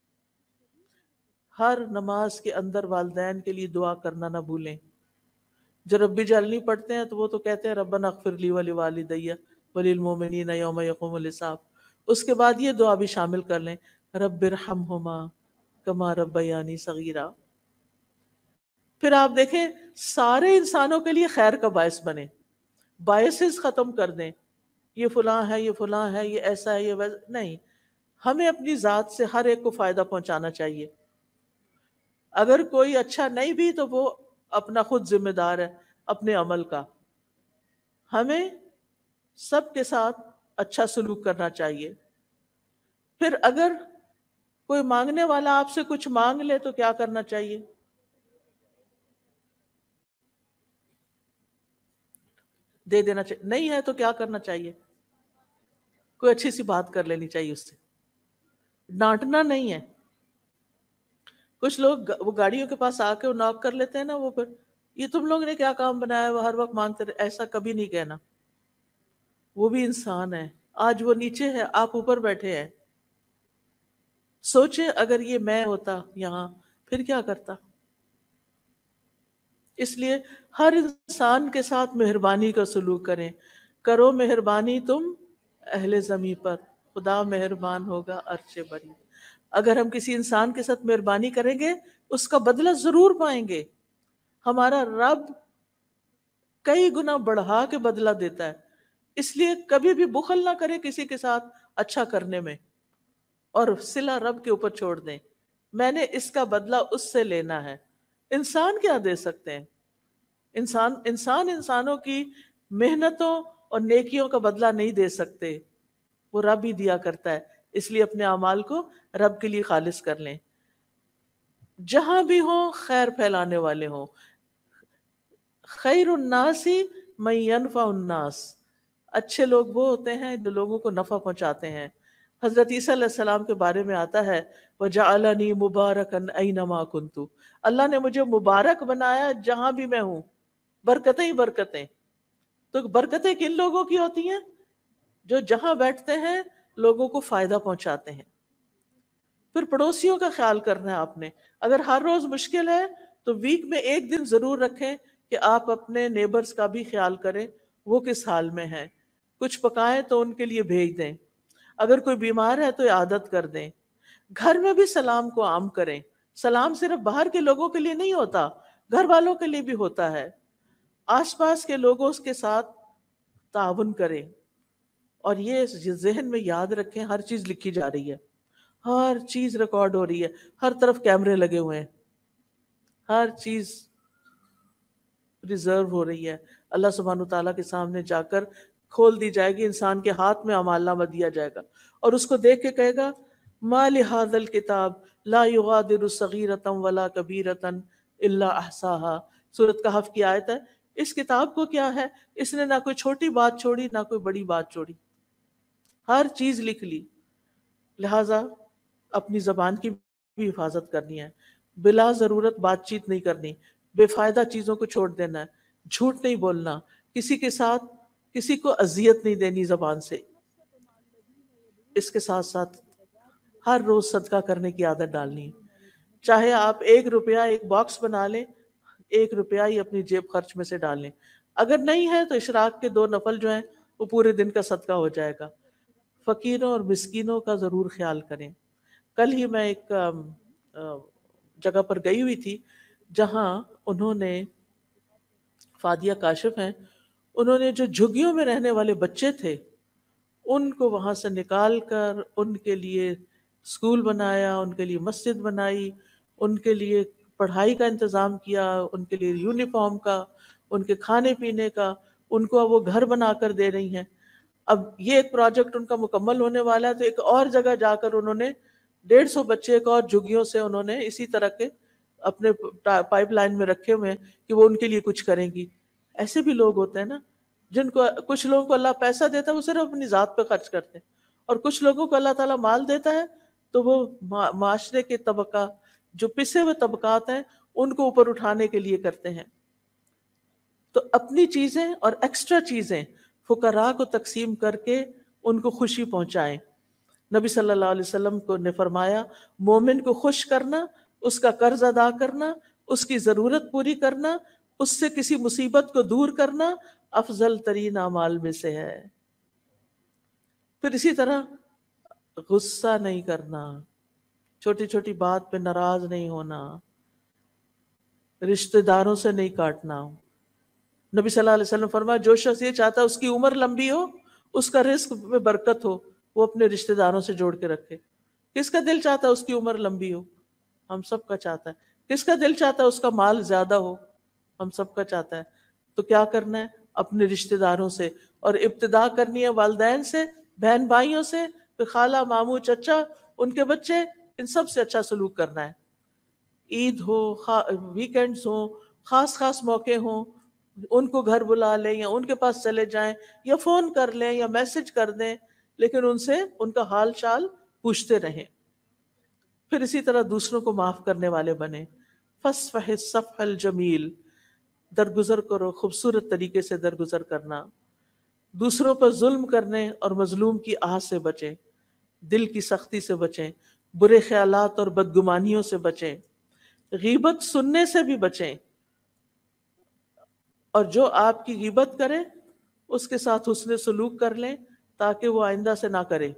ہر نماز کے اندر والدین کے لیے دعا کرنا نہ بھولیں۔ جو ربی جلنی پڑھتے ہیں تو وہ تو کہتے ہیں ربنا اغفر لی ولوالدی وللمؤمنین یوم یقوم الحساب۔ اس کے بعد یہ دعا بھی شامل کر لیں، رب ارحمہما کما ربیانی صغیرا۔ پھر آپ دیکھیں سارے انسانوں کے لیے خیر کا باعث بنے، باعثز ختم کر دیں، یہ فلاں ہے یہ فلاں ہے یہ ایسا ہے یہ ویسا نہیں۔ ہمیں اپنی ذات سے ہر ایک کو فائدہ پہنچانا چاہیے۔ اگر کوئی اچھا نہیں بھی تو وہ اپنا خود ذمہ دار ہے اپنے عمل کا۔ ہمیں سب کے ساتھ اچھا سلوک کرنا چاہیے۔ پھر اگر کوئی مانگنے والا آپ سے کچھ مانگ لے تو کیا کرنا چاہیے؟ دے دینا چاہیے۔ نہیں ہے تو کیا کرنا چاہیے؟ کوئی اچھی سی بات کر لینی چاہیے اس سے، ڈانٹنا نہیں ہے۔ کچھ لوگ وہ گاڑیوں کے پاس آ کے ناک کر لیتے ہیں نا، وہ پھر یہ تم لوگ نے کیا کام بنایا، وہ ہر وقت مانگتے رہے۔ ایسا کبھی نہیں کہنا، وہ بھی انسان ہے۔ آج وہ نیچے ہے، آپ اوپر بیٹھے ہیں۔ سوچیں اگر یہ میں ہوتا یہاں پھر کیا کرتا؟ اس لیے ہر انسان کے ساتھ مہربانی کا سلوک کریں. کرو مہربانی تم اہل زمیں پر، خدا مہربان ہوگا عرش بری. اگر ہم کسی انسان کے ساتھ مہربانی کریں گے اس کا بدلہ ضرور پائیں گے. ہمارا رب کئی گنا بڑھا کے بدلہ دیتا ہے. اس لیے کبھی بھی بخل نہ کریں کسی کے ساتھ اچھا کرنے میں، اور صلہ رب کے اوپر چھوڑ دیں. میں نے اس کا بدلہ اس سے لینا ہے. انسان کیا دے سکتے ہیں؟ انسان انسان انسانوں کی محنتوں اور نیکیوں کا بدلہ نہیں دے سکتے، وہ رب ہی دیا کرتا ہے. اس لیے اپنے اعمال کو رب کے لیے خالص کر لیں. جہاں بھی ہوں خیر پھیلانے والے ہوں. خیر الناس من ینفع الناس، اچھے لوگ وہ ہوتے ہیں جو لوگوں کو نفع پہنچاتے ہیں. حضرت عیسیٰ علیہ السلام کے بارے میں آتا ہے وَجَعَلَنِي مُبَارَكًا أَيْنَمَا كُنْتُ، اللہ نے مجھے مبارک بنایا جہاں بھی میں ہوں. برکتیں ہی برکتیں. تو برکتیں کن لوگوں کی ہوتی ہیں؟ جو جہاں بیٹھتے ہیں لوگوں کو فائدہ پہنچاتے ہیں. پھر پڑوسیوں کا خیال کرنا ہے آپ نے. اگر ہر روز مشکل ہے تو ویک میں ایک دن ضرور رکھیں کہ آپ اپنے نیبرز کا بھی خیال کریں، وہ کس حال میں ہیں. کچھ پکائیں تو ان کے لیے بھیج دیں. اگر کوئی بیمار ہے تو عادت کر دیں. گھر میں بھی سلام کو عام کریں. سلام صرف باہر کے لوگوں کے لیے نہیں ہوتا، گھر والوں کے لیے بھی ہوتا ہے. آس پاس کے لوگوں کے ساتھ تعاون کریں. اور یہ ذہن میں یاد رکھیں ہر چیز لکھی جا رہی ہے، ہر چیز ریکارڈ ہو رہی ہے، ہر طرف کیمرے لگے ہوئے ہیں، ہر چیز ریزرو ہو رہی ہے. اللہ سبحانہ تعالیٰ کے سامنے جا کر کھول دی جائے گی. انسان کے ہاتھ میں اعمال نامہ دیا جائے گا اور اس کو دیکھ کے کہے گا ما لہذا الکتاب لا یغادر صغیرۃ ولا کبیرۃ الا احصاها. سورۃ کہف کی آیت ہے. اس کتاب کو کیا ہے، اس نے نہ کوئی چھوٹی بات چھوڑی نہ کوئی بڑی بات چھوڑی، ہر چیز لکھ لی. لہٰذا اپنی زبان کی بھی حفاظت کرنی ہے. بلا ضرورت بات چیت نہیں کرنی، بے فائدہ چیزوں کو چھوڑ دینا ہے، جھوٹ نہیں بولنا، کسی کے ساتھ کسی کو اذیت نہیں دینی زبان سے. اس کے ساتھ ساتھ ہر روز صدقہ کرنے کی عادت ڈالنی ہے. چاہے آپ ایک روپیہ ایک باکس بنا لیں، ایک روپیہ ہی اپنی جیب خرچ میں سے ڈال لیں. اگر نہیں ہے تو اشراق کے دو نفل جو ہیں وہ پورے دن کا صدقہ ہو جائے گا. فقیروں اور مسکینوں کا ضرور خیال کریں. کل ہی میں ایک جگہ پر گئی ہوئی تھی جہاں انہوں نے، فادیہ کاشف ہیں، انہوں نے جو جھگیوں میں رہنے والے بچے تھے ان کو وہاں سے نکال کر ان کے لیے اسکول بنایا، ان کے لیے مسجد بنائی، ان کے لیے پڑھائی کا انتظام کیا، ان کے لیے یونیفارم کا، ان کے کھانے پینے کا، ان کو وہ گھر بنا کر دے رہی ہیں. اب یہ ایک پروجیکٹ ان کا مکمل ہونے والا ہے تو ایک اور جگہ جا کر انہوں نے ڈیڑھ سو بچے ایک اور جھگیوں سے انہوں نے اسی طرح کے اپنے پائپ لائن میں رکھے ہوئے ہیں کہ وہ ان کے لیے کچھ کریں گی. ایسے بھی لوگ ہوتے ہیں نا جن کو، کچھ لوگوں کو اللہ پیسہ دیتا ہے وہ صرف اپنی ذات پہ خرچ کرتے ہیں، اور کچھ لوگوں کو اللہ تعالیٰ مال دیتا ہے تو وہ معاشرے کے طبقہ جو پسے ہوئے طبقات ہیں ان کو اوپر اٹھانے کے لیے کرتے ہیں. تو اپنی چیزیں اور ایکسٹرا چیزیں فقراء کو تقسیم کر کے ان کو خوشی پہنچائیں. نبی صلی اللہ علیہ وسلم کو نے فرمایا مومن کو خوش کرنا، اس کا قرض ادا کرنا، اس کی ضرورت پوری کرنا، اس سے کسی مصیبت کو دور کرنا افضل ترین اعمال میں سے ہے. پھر اسی طرح غصہ نہیں کرنا، چھوٹی چھوٹی بات پہ ناراض نہیں ہونا، رشتہ داروں سے نہیں کاٹنا. نبی صلی اللہ علیہ وسلم فرمایا جو شخص یہ چاہتا ہے اس کی عمر لمبی ہو، اس کا رزق میں برکت ہو، وہ اپنے رشتہ داروں سے جوڑ کے رکھے. کس کا دل چاہتا ہے اس کی عمر لمبی ہو؟ ہم سب کا چاہتا ہے. کس کا دل چاہتا ہے اس کا مال زیادہ ہو؟ ہم سب کا چاہتا ہے. تو کیا کرنا ہے؟ اپنے رشتہ داروں سے، اور ابتدا کرنی ہے والدین سے، بہن بھائیوں سے، پھر خالہ، ماموں، چچا، ان کے بچے، ان سب سے اچھا سلوک کرنا ہے. عید ہو، ویکینڈز ہوں، خاص خاص موقع ہوں، ان کو گھر بلا لیں یا ان کے پاس چلے جائیں یا فون کر لیں یا میسج کر دیں، لیکن ان سے ان کا حال چال پوچھتے رہیں. پھر اسی طرح دوسروں کو معاف کرنے والے بنیں. فاصفح الصفح الجمیل، درگزر کرو، خوبصورت طریقے سے درگزر کرنا. دوسروں پر ظلم کرنے اور مظلوم کی آہ سے بچیں، دل کی سختی سے بچیں، برے خیالات اور بدگمانیوں سے بچیں، غیبت سننے سے بھی بچیں. اور جو آپ کی غیبت کرے اس کے ساتھ حسن سلوک کر لیں تاکہ وہ آئندہ سے نہ کرے.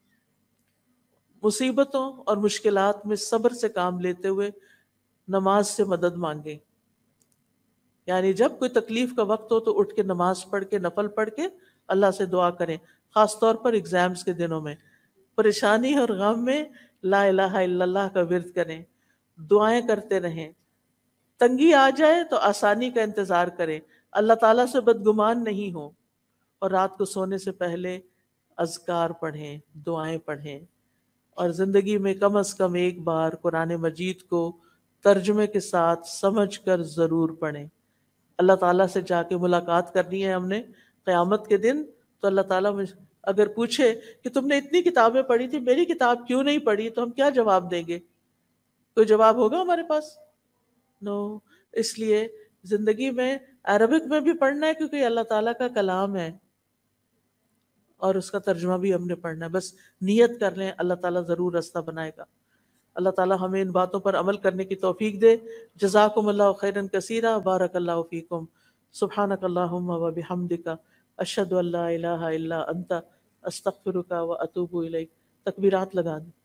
مصیبتوں اور مشکلات میں صبر سے کام لیتے ہوئے نماز سے مدد مانگیں. یعنی جب کوئی تکلیف کا وقت ہو تو اٹھ کے نماز پڑھ کے نفل پڑھ کے اللہ سے دعا کریں، خاص طور پر ایگزامز کے دنوں میں. پریشانی اور غم میں لا الہ الا اللہ کا ورد کریں، دعائیں کرتے رہیں. تنگی آ جائے تو آسانی کا انتظار کریں، اللہ تعالیٰ سے بدگمان نہیں ہوں. اور رات کو سونے سے پہلے اذکار پڑھیں، دعائیں پڑھیں. اور زندگی میں کم از کم ایک بار قرآن مجید کو ترجمے کے ساتھ سمجھ کر ضرور پڑھیں. اللہ تعالیٰ سے جا کے ملاقات کرنی ہے ہم نے قیامت کے دن، تو اللہ تعالیٰ اگر پوچھے کہ تم نے اتنی کتابیں پڑھی تھی، میری کتاب کیوں نہیں پڑھی، تو ہم کیا جواب دیں گے؟ کوئی جواب ہوگا ہمارے پاس؟ نو. اس لیے زندگی میں عربک میں بھی پڑھنا ہے کیونکہ یہ اللہ تعالیٰ کا کلام ہے، اور اس کا ترجمہ بھی ہم نے پڑھنا ہے. بس نیت کر لیں، اللہ تعالیٰ ضرور راستہ بنائے گا. اللہ تعالیٰ ہمیں ان باتوں پر عمل کرنے کی توفیق دے. جزاکم اللہ خیرا کثیرا، بارک اللہ فیکم. سبحانک اللہم و بحمدک، اشہد ان لا الہ الا انت، استغفرک و اتوب الیک. تکبیرات لگا دیں.